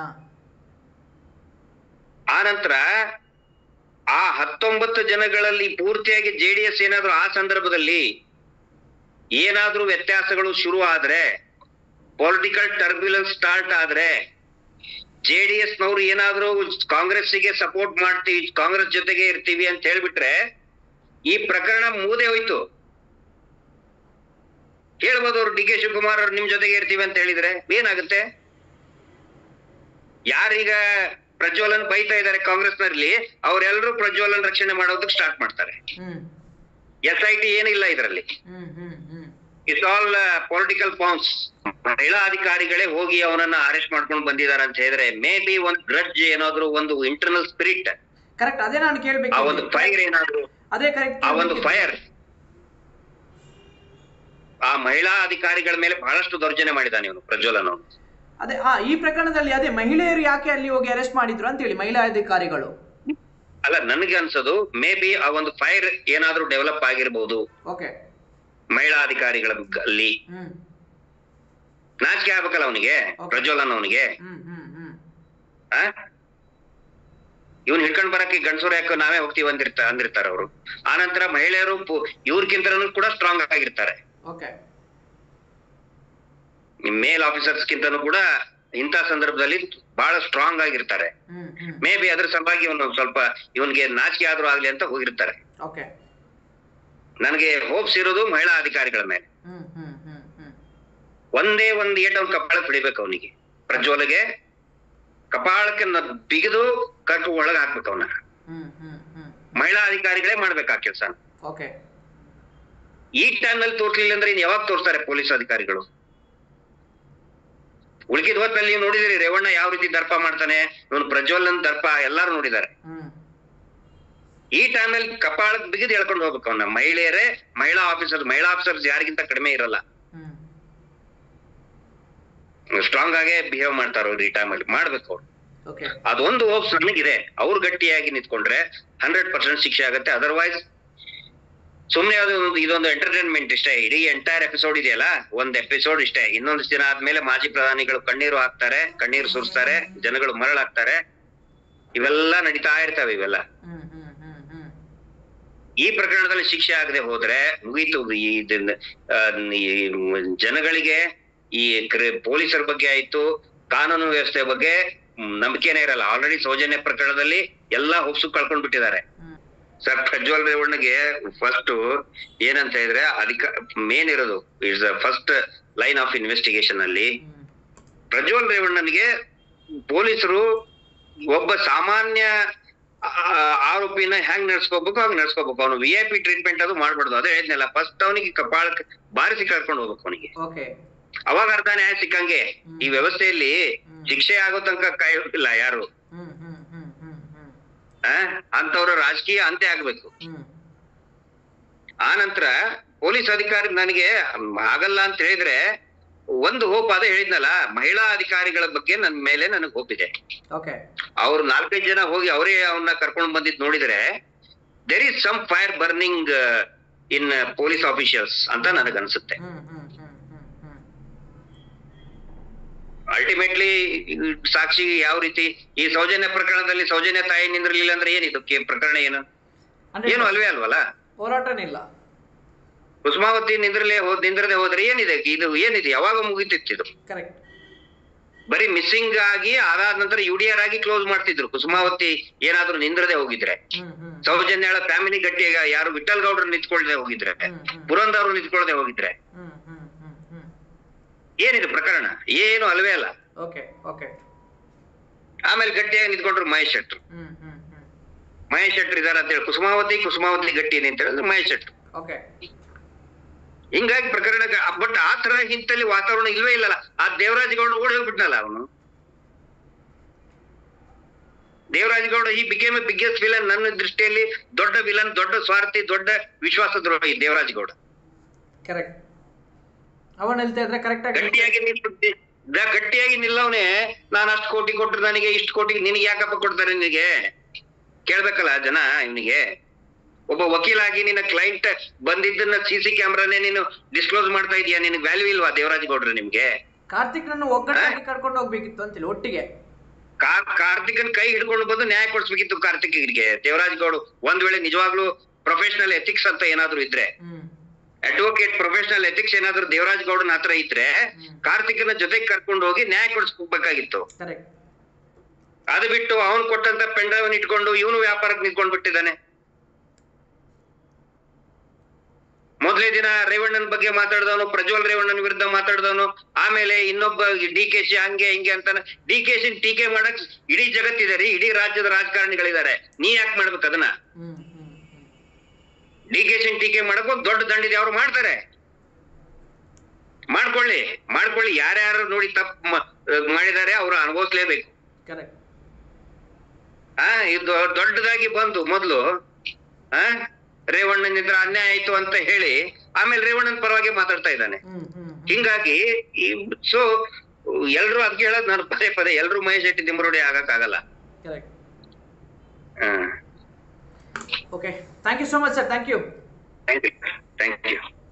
ಆ ನಂತರ ಆ ಹತ್ತೊಂಬತ್ತು ಜನಗಳಲ್ಲಿ ಪೂರ್ತಿಯಾಗಿ ಜೆಡಿಎಸ್ ಏನಾದ್ರು ಆ ಸಂದರ್ಭದಲ್ಲಿ ಏನಾದ್ರೂ ವ್ಯತ್ಯಾಸಗಳು ಶುರು ಆದ್ರೆ, ಪೊಲಿಟಿಕಲ್ ಟರ್ಬ್ಯುಲೆನ್ಸ್ ಸ್ಟಾರ್ಟ್ ಆದ್ರೆ, ಜೆಡಿಎಸ್ ನವರು ಏನಾದ್ರೂ ಕಾಂಗ್ರೆಸ್ಸಿಗೆ ಸಪೋರ್ಟ್ ಮಾಡ್ತೀವಿ, ಕಾಂಗ್ರೆಸ್ ಜೊತೆಗೆ ಇರ್ತೀವಿ ಅಂತ ಹೇಳ್ಬಿಟ್ರೆ ಈ ಪ್ರಕರಣ ಮುಗಿದೇ ಹೋಯ್ತು. ಹೇಳ್ಬೋದು ಅವ್ರು, ಡಿ ಕೆ ಶಿವಕುಮಾರ್ ಅವ್ರು ನಿಮ್ ಜೊತೆಗೆ ಇರ್ತೀವಿ ಅಂತ ಹೇಳಿದ್ರೆ ಏನಾಗುತ್ತೆ? ಯಾರೀಗ ಪ್ರಜ್ವಲನ್ ಬೈತಾ ಇದ್ದಾರೆ ಕಾಂಗ್ರೆಸ್ ನಲ್ಲಿ, ಅವರೆಲ್ಲರೂ ಪ್ರಜ್ವಲನ್ ರಕ್ಷಣೆ ಮಾಡೋದಕ್ಕೆ ಸ್ಟಾರ್ಟ್ ಮಾಡ್ತಾರೆ. ಎಸ್ ಐ ಟಿ ಏನಿಲ್ಲ ಇದರಲ್ಲಿ, ಇಟ್ಸ್ ಆಲ್ ಪೊಲಿಟಿಕಲ್ ಪಾನ್ಸ್. ಮಹಿಳಾ ಅಧಿಕಾರಿಗಳೇ ಹೋಗಿ ಅವನನ್ನ ಅರೆಸ್ಟ್ ಮಾಡ್ಕೊಂಡು ಬಂದಿದ್ದಾರೆ ಅಂತ ಹೇಳಿದ್ರೆ ಮೇ ಬಿ ಒಂದು ಗ್ರಡ್ಜ್ ಏನಾದ್ರು, ಒಂದು ಇಂಟರ್ನಲ್ ಸ್ಪಿರಿಟ್, ಕರೆಕ್ಟ್, ಅದೇ ನಾನು ಕೇಳ್ಬೇಕು. ಆ ಒಂದು ಫೈರ್ ಏನಾದ್ರು, ಅದೇ ಕರೆಕ್ಟ್, ಆ ಒಂದು ಫೈರ್ ಆ ಮಹಿಳಾ ಅಧಿಕಾರಿಗಳ ಮೇಲೆ ಬಹಳಷ್ಟು ದೌರ್ಜನ್ಯ ಮಾಡಿದ್ದಾನೆ ಇವನು ಪ್ರಜ್ವಲನ್ ಅವನು. ಅದೇ ಆ ಈ ಪ್ರಕರಣದಲ್ಲಿ ಅದೇ ಮಹಿಳೆಯರು ಯಾಕೆ ಅಲ್ಲಿ ಹೋಗಿ ಅರೆಸ್ಟ್ ಮಾಡಿದ್ರು ಅಂತ ಹೇಳಿ ಮಹಿಳಾ ಅಧಿಕಾರಿಗಳು. ಅಲ್ಲ, ನನಗೆ ಅನ್ಸೋದು ಮೇ ಬಿ ಆ ಒಂದು ಫೈರ್ ಏನಾದ್ರೂ ಡೆವಲಪ್ ಆಗಿರ್ಬೋದು ಮಹಿಳಾ ಅಧಿಕಾರಿಗಳ ಅಲ್ಲಿ. ನಾಚಿಕೆ ಆಗ್ಬೇಕಲ್ಲ ಅವನಿಗೆ, ಪ್ರಜ್ವಲನ್ ಅವನಿಗೆ. ಇವನ್ ಹಿಡ್ಕೊಂಡ್ ಬರಕ್ಕೆ ಗಂಡಸೂರ ಯಾಕೆ ನಾವೇ ಹೋಗ್ತೀವಿ ಅಂದಿರ್ತ ಅಂದಿರ್ತಾರ ಅವರು. ಆನಂತರ ಮಹಿಳೆಯರು ಇವ್ರಕ್ಕಿಂತ ಕೂಡ ಸ್ಟ್ರಾಂಗ್ ಆಗಿರ್ತಾರೆ. ಮೇಲ್ ಆಫೀಸರ್ಸ್ ಗಿಂತನೂ ಕೂಡ ಇಂಥ ಸಂದರ್ಭದಲ್ಲಿ ಬಹಳ ಸ್ಟ್ರಾಂಗ್ ಆಗಿರ್ತಾರೆ. ಮೇ ಬಿ ಅದ್ರ ಸಲುವಾಗಿ ಇವನು ಸ್ವಲ್ಪ ಇವನ್ಗೆ ನಾಚಿಕೆ ಆದ್ರೂ ಆಗ್ಲಿ ಅಂತ ಹೋಗಿರ್ತಾರೆ. ನನಗೆ ಹೋಪ್ಸ್ ಇರೋದು ಮಹಿಳಾ ಅಧಿಕಾರಿಗಳ ಮೇಲೆ. ಒಂದೇ ಒಂದ್ ಏಟ್ ಅವ್ನ ಕಪಾಳಕ್ಕೆ ಹಿಡಿಬೇಕು ಅವನಿಗೆ, ಪ್ರಜ್ವಲಗೆ ಕಪಾಳಕ್ಕೆ ಬಿಗಿದು ಕಟ್ಟು ಒಳಗೆ ಹಾಕ್ಬೇಕು ಅವನ. ಮಹಿಳಾ ಅಧಿಕಾರಿಗಳೇ ಮಾಡ್ಬೇಕು ಆ ಕೆಲಸ. ಈ ಟೈಮ್ ನಲ್ಲಿ ತೋರ್ಲಿಲ್ಲ ಅಂದ್ರೆ ಇನ್ ಯಾವಾಗ ತೋರ್ಸ್ತಾರೆ ಪೊಲೀಸ್ ಅಧಿಕಾರಿಗಳು? ಉಳ್ಕಿದ ಹೊತ್ತಲ್ಲಿ ನೀವು ನೋಡಿದಿರಿ ರೇವಣ್ಣ ಯಾವ ರೀತಿ ದರ್ಪ ಮಾಡ್ತಾನೆ, ಇವನು ಪ್ರಜ್ವಲನ್ ದರ್ಪ ಎಲ್ಲಾರು ನೋಡಿದ್ದಾರೆ. ಈ ಟೈಮ್ ಅಲ್ಲಿ ಕಪಾಳಕ್ಕೆ ಬಿಗಿದು ಹೇಳ್ಕೊಂಡು ಹೋಗ್ಬೇಕು ಅವನ್ನ. ಮಹಿಳೆಯರೇ ಮಹಿಳಾ ಆಫೀಸರ್, ಮಹಿಳಾ ಆಫೀಸರ್ಸ್ ಯಾರಿಗಿಂತ ಕಡಿಮೆ ಇರಲ್ಲ. ಸ್ಟ್ರಾಂಗ್ ಆಗೇ ಬಿಹೇವ್ ಮಾಡ್ತಾರ ಅವ್ರು ಈ ಟೈಮಲ್ಲಿ ಮಾಡ್ಬೇಕು ಅವ್ರು. ಓಕೆ, ಅದೊಂದು ಹೋಪ್ಸ್ ನನಗಿದೆ. ಅವ್ರು ಗಟ್ಟಿಯಾಗಿ ನಿಂತ್ಕೊಂಡ್ರೆ ಹಂಡ್ರೆಡ್ ಪರ್ಸೆಂಟ್ ಶಿಕ್ಷೆ ಆಗುತ್ತೆ. ಅದರ್ವೈಸ್ ಸುಮ್ನೆ ಅದು ಇದೊಂದು ಎಂಟರ್ಟೈನ್ಮೆಂಟ್ ಇಷ್ಟೇ. ಇಡೀ ಎಂಟೈರ್ ಎಪಿಸೋಡ್ ಇದೆಯಲ್ಲ, ಒಂದ್ ಎಪಿಸೋಡ್ ಇಷ್ಟೇ. ಇನ್ನೊಂದು ದಿನ ಆದ್ಮೇಲೆ ಮಾಜಿ ಪ್ರಧಾನಿಗಳು ಕಣ್ಣೀರು ಹಾಕ್ತಾರೆ, ಕಣ್ಣೀರು ಸುರಿಸ್ತಾರೆ, ಜನಗಳು ಮರಳಾಗ್ತಾರೆ. ಇವೆಲ್ಲ ನಡೀತಾ ಇರ್ತವೆ ಇವೆಲ್ಲ. ಈ ಪ್ರಕರಣದಲ್ಲಿ ಶಿಕ್ಷೆ ಆಗದೆ ಹೋದ್ರೆ ಮುಗೀತು. ಈ ಜನಗಳಿಗೆ ಈ ಪೊಲೀಸರ ಬಗ್ಗೆ ಆಯ್ತು, ಕಾನೂನು ವ್ಯವಸ್ಥೆ ಬಗ್ಗೆ ನಂಬಿಕೆನೇ ಇರಲ್ಲ. ಆಲ್ರೆಡಿ ಸೌಜನ್ಯ ಪ್ರಕರಣದಲ್ಲಿ ಎಲ್ಲಾ ಹೊಪ್ಸು ಕಳ್ಕೊಂಡ್ ಬಿಟ್ಟಿದ್ದಾರೆ. ಸರ್, ಪ್ರಜ್ವಲ್ ರೇವಣ್ಣಗೆ ಫಸ್ಟ್ ಏನಂತ ಹೇಳಿದ್ರೆ ಅಧಿಕ ಮೇನ್ ಇರೋದು it's first line of investigation ಅಲ್ಲಿ ಪ್ರಜ್ವಲ್ ರೇವಣ್ಣನಿಗೆ ಪೊಲೀಸರು ಒಬ್ಬ ಸಾಮಾನ್ಯ ಆರೋಪಿನ ಹೆಂಗ್ ನಡ್ಸ್ಕೋಬೇಕು ಹಂಗ್ ನಡ್ಸ್ಕೋಬೇಕು. ಅವನು ವಿ ಐ ಪಿ ಟ್ರೀಟ್ಮೆಂಟ್ ಅದು ಮಾಡ್ಬಾರ್ದು. ಅದೇ ಹೇಳಿದ್ನಲ್ಲ, ಫಸ್ಟ್ ಅವನಿಗೆ ಕಪಾಳ ಬಾರಿಸಿ ಕರ್ಕೊಂಡು ಹೋಗ್ಬೇಕು ಅವನಿಗೆ. ಅವಾಗ ಅರ್ಧ ನ್ಯಾಯ ಸಿಕ್ಕಂಗೆ. ಈ ವ್ಯವಸ್ಥೆಯಲ್ಲಿ ಶಿಕ್ಷೆ ಆಗೋ ತನಕ ಕಾಯೋದಿಲ್ಲ ಯಾರು. ಆ ಅಂತವ್ರ ರಾಜಕೀಯ ಅಂತೆ ಆಗ್ಬೇಕು. ಆ ನಂತರ ಪೊಲೀಸ್ ಅಧಿಕಾರಿ ನನಗೆ ಆಗಲ್ಲ ಅಂತ ಹೇಳಿದ್ರೆ ಒಂದು ಹೋಪ್ ಅದೇ ಹೇಳಿದ್ನಲ್ಲ, ಮಹಿಳಾ ಅಧಿಕಾರಿಗಳ ಬಗ್ಗೆ ನನ್ ಮೇಲೆ ನನಗೆ ಹೋಪ್ ಇದೆ. ಅವ್ರು ನಾಲ್ಕೈದು ಜನ ಹೋಗಿ ಅವರೇ ಅವನ್ನ ಕರ್ಕೊಂಡ್ ಬಂದಿದ್ ನೋಡಿದ್ರೆ there is some fire burning in police officials ಅಂತ ನನಗ್ ಅನ್ಸುತ್ತೆ. ಅಲ್ಟಿಮೇಟ್ಲಿ ಸಾಕ್ಷಿ ಯಾವ ರೀತಿ ಈ ಸೌಜನ್ಯ ಪ್ರಕರಣದಲ್ಲಿ ಸೌಜನ್ಯ ತಾಯಿ ನಿಂದ್ರಲಿಲ್ಲ ಅಂದ್ರೆ ಏನಿದು ಪ್ರಕರಣ? ಏನು ಏನು ಅಲ್ವೇ ಅಲ್ವಲ್ಲ, ಹೋರಾಟನೇ ಇಲ್ಲ. ಕುಸುಮಾವತಿ ನಿಂದ್ರಲೇ ಹೋದ್ ನಿಂದ್ರದೆ ಹೋದ್ರೆ ಏನಿದೆ? ಇದು ಏನಿದೆ? ಯಾವಾಗ ಮುಗಿತಿತ್ತು? ಬರೀ ಮಿಸ್ಸಿಂಗ್ ಆಗಿ ಅದಾದ ನಂತರ ಯು ಡಿ ಆರ್ ಆಗಿ ಕ್ಲೋಸ್ ಮಾಡ್ತಿದ್ರು. ಕುಸುಮಾವತಿ ಏನಾದ್ರು ನಿಂದ್ರದೆ ಹೋಗಿದ್ರೆ, ಸೌಜನ್ಯಳ ಫ್ಯಾಮಿಲಿ ಗಟ್ಟಿಯಾಗ ಯಾರು ವಿಠಲ್ ಗೌಡ್ರು ನಿಂತ್ಕೊಳ್ದೆ ಹೋಗಿದ್ರೆ, ಪುರಂದವ್ರು ನಿಂತ್ಕೊಳ್ದೆ ಹೋಗಿದ್ರೆ ಏನಿದೆ ಪ್ರಕರಣ? ಏನು ಅಲ್ವೇ ಅಲ್ಲ. ಆಮೇಲೆ ಗಟ್ಟಿಯಾಗಿ ನಿಂತ್ಕೊಂಡ್ರು ಮಹೇಶ್ ಶೆಟ್ರು. ಮಹೇಶ್ ಶೆಟ್ರು ಇದಾರ ಅಂತ ಹೇಳಿ ಕುಸುಮಾವತಿ ಕುಸುಮಾವತಿ ಗಟ್ಟಿ ಅಂತ ಹೇಳಿದ್ರೆ ಮಹೇಶ್ ಶೆಟ್ರು. ಹಿಂಗಾಗಿ ಪ್ರಕರಣ. ಬಟ್ ಆ ತರ ಇಂತಲ್ಲಿ ವಾತಾವರಣ ಇಲ್ವೇ ಇಲ್ಲಲ್ಲ. ಆ ದೇವರಾಜ್ ಗೌಡ ಓಡಿ ಹೋಗ್ಬಿಟ್ನಲ್ಲ ಅವನು. ದೇವರಾಜ್ ಗೌಡ ಈ ಬಿಕೇಮ್ ಎ ಬಿಗ್ಗೆಸ್ಟ್ ವಿಲನ್. ನನ್ನ ದೃಷ್ಟಿಯಲ್ಲಿ ದೊಡ್ಡ ವಿಲನ್, ದೊಡ್ಡ ಸ್ವಾರ್ಥಿ, ದೊಡ್ಡ ವಿಶ್ವಾಸ ದ್ರೋಹಿ ದೇವರಾಜ್ ಗೌಡ. ಕರೆಕ್ಟ್. ಅವನ್ ಹೇಳ್ತಾ ಇದ್ರೆ ಕರೆಕ್ಟ್ ಆಗಿ ಗಟ್ಟಿಯಾಗಿ ನಿಲ್ಬಿಡ್ತಿ ಗಟ್ಟಿಯಾಗಿ ನಿಲ್ಲವನೇ. ನಾನು ಅಷ್ಟು ಕೋಟಿ ಕೊಟ್ರು ನನಗೆ ಇಷ್ಟು ಕೋಟಿ ನಿನಗೆ ಯಾಕಪ್ಪ ಕೊಡ್ತಾರೆ? ನಿನಗೆ ಕೇಳ್ಬೇಕಲ್ಲ ಜನ. ಇವನಿಗೆ ಒಬ್ಬ ವಕೀಲಾಗಿ ನಿನ್ನ ಕ್ಲೈಂಟ್ ಬಂದಿದ್ದನ್ನ ಸಿ ಸಿ ಕ್ಯಾಮ್ರಾನೇ ನೀನು ಡಿಸ್ಕ್ಲೋಸ್ ಮಾಡ್ತಾ ಇದೀಯಾ? ನಿನಗೆ ವ್ಯಾಲ್ಯೂ ಇಲ್ವಾ ದೇವರಾಜ್ ಗೌಡ್ರೆ? ನಿಮ್ಗೆ ಕಾರ್ತಿಕ್ ನನ್ನ ಒಗ್ಗಟ್ಟಾಗಿ ಕರ್ಕೊಂಡು ಹೋಗ್ಬೇಕಿತ್ತು ಅಂತಿಲ್ಲ ಒಟ್ಟಿಗೆ. ಕಾರ್ತಿಕನ್ ಕೈ ಹಿಡ್ಕೊಂಡು ಬಂದು ನ್ಯಾಯ ಕೊಡ್ಸ್ಬೇಕಿತ್ತು ಕಾರ್ತಿಕ್ಗೆ. ದೇವರಾಜ್ ಗೌಡ ಒಂದ್ ವೇಳೆ ನಿಜವಾಗ್ಲೂ ಪ್ರೊಫೆಷನಲ್ ಎಥಿಕ್ಸ್ ಅಂತ ಏನಾದ್ರು ಇದ್ರೆ, ಅಡ್ವೊಕೇಟ್ ಪ್ರೊಫೆಷನಲ್ ಎಥಿಕ್ಸ್ ಏನಾದ್ರು ದೇವರಾಜ್ ಗೌಡನ ಹತ್ರ ಇದ್ರೆ ಕಾರ್ತಿಕನ ಜೊತೆಗೆ ಕರ್ಕೊಂಡು ಹೋಗಿ ನ್ಯಾಯ ಕೊಡಿಸ್ಬೇಕಾಗಿತ್ತು. ಅದು ಬಿಟ್ಟು ಅವನು ಕೊಟ್ಟಂತ ಪೆಂಡ್ರೈವ್ ಇಟ್ಕೊಂಡು ಇವನು ವ್ಯಾಪಾರಕ್ಕೆ ನಿಂತ್ಕೊಂಡ್ ಬಿಟ್ಟಿದ್ದಾನೆ. ಮೊದಲೇ ದಿನ ರೇವಣ್ಣನ ಬಗ್ಗೆ ಮಾತಾಡಿದವನು, ಪ್ರಜ್ವಲ್ ರೇವಣ್ಣನ ವಿರುದ್ಧ ಮಾತಾಡಿದವನು, ಆಮೇಲೆ ಇನ್ನೊಬ್ಬ ಡಿ ಕೆ ಶಿ ಹಂಗೆ ಹಿಂಗೆ ಅಂತಾನೆ. ಡಿ ಕೆ ಶಿ ಟೀಕೆ ಮಾಡಕ್ ಇಡೀ ಜಗತ್ತಿದೆ ರೀ, ಇಡೀ ರಾಜ್ಯದ ರಾಜಕಾರಣಿಗಳಿದ್ದಾರೆ. ನೀ ಯಾಕೆ ಮಾಡ್ಬೇಕು ಅದನ್ನ? ಡಿ ಕೆ ಶಿ ಟೀಕೆ ಮಾಡಕ್ ಒಂದು ದೊಡ್ಡ ದಂಡಿದೆ, ಅವ್ರು ಮಾಡ್ತಾರೆ. ಮಾಡ್ಕೊಳ್ಳಿ ಮಾಡ್ಕೊಳ್ಳಿ ಯಾರ್ಯಾರು ನೋಡಿ ತಪ್ಪು ಮಾಡಿದ್ದಾರೆ ಅವ್ರು ಅನುಭವಿಸ್ಲೇಬೇಕು. ಆ ಇದು ದೊಡ್ಡದಾಗಿ ಬಂದು ಮೊದ್ಲು ಆ ರೇವಣ್ಣನಿಂದ ಅನ್ಯಾಯ ಆಯ್ತು ಅಂತ ಹೇಳಿ ಆಮೇಲೆ ರೇವಣ್ಣನ ಪರವಾಗಿ ಮಾತಾಡ್ತಾ ಇದ್ದಾನೆ. ಹಿಂಗಾಗಿ ಈ ಸೊ ಎಲ್ರು ಅದಕ್ಕೆ ಹೇಳೋದು ನಾನು ಪದೇ ಪದೇ, ಎಲ್ರು ಮಹೇಶ್ ಶೆಟ್ಟಿ ದಿಮ್ಮರೋಡಿ ಆಗಕ್ ಆಗಲ್ಲ. Okay, thank you so much sir. Thank you thank you thank you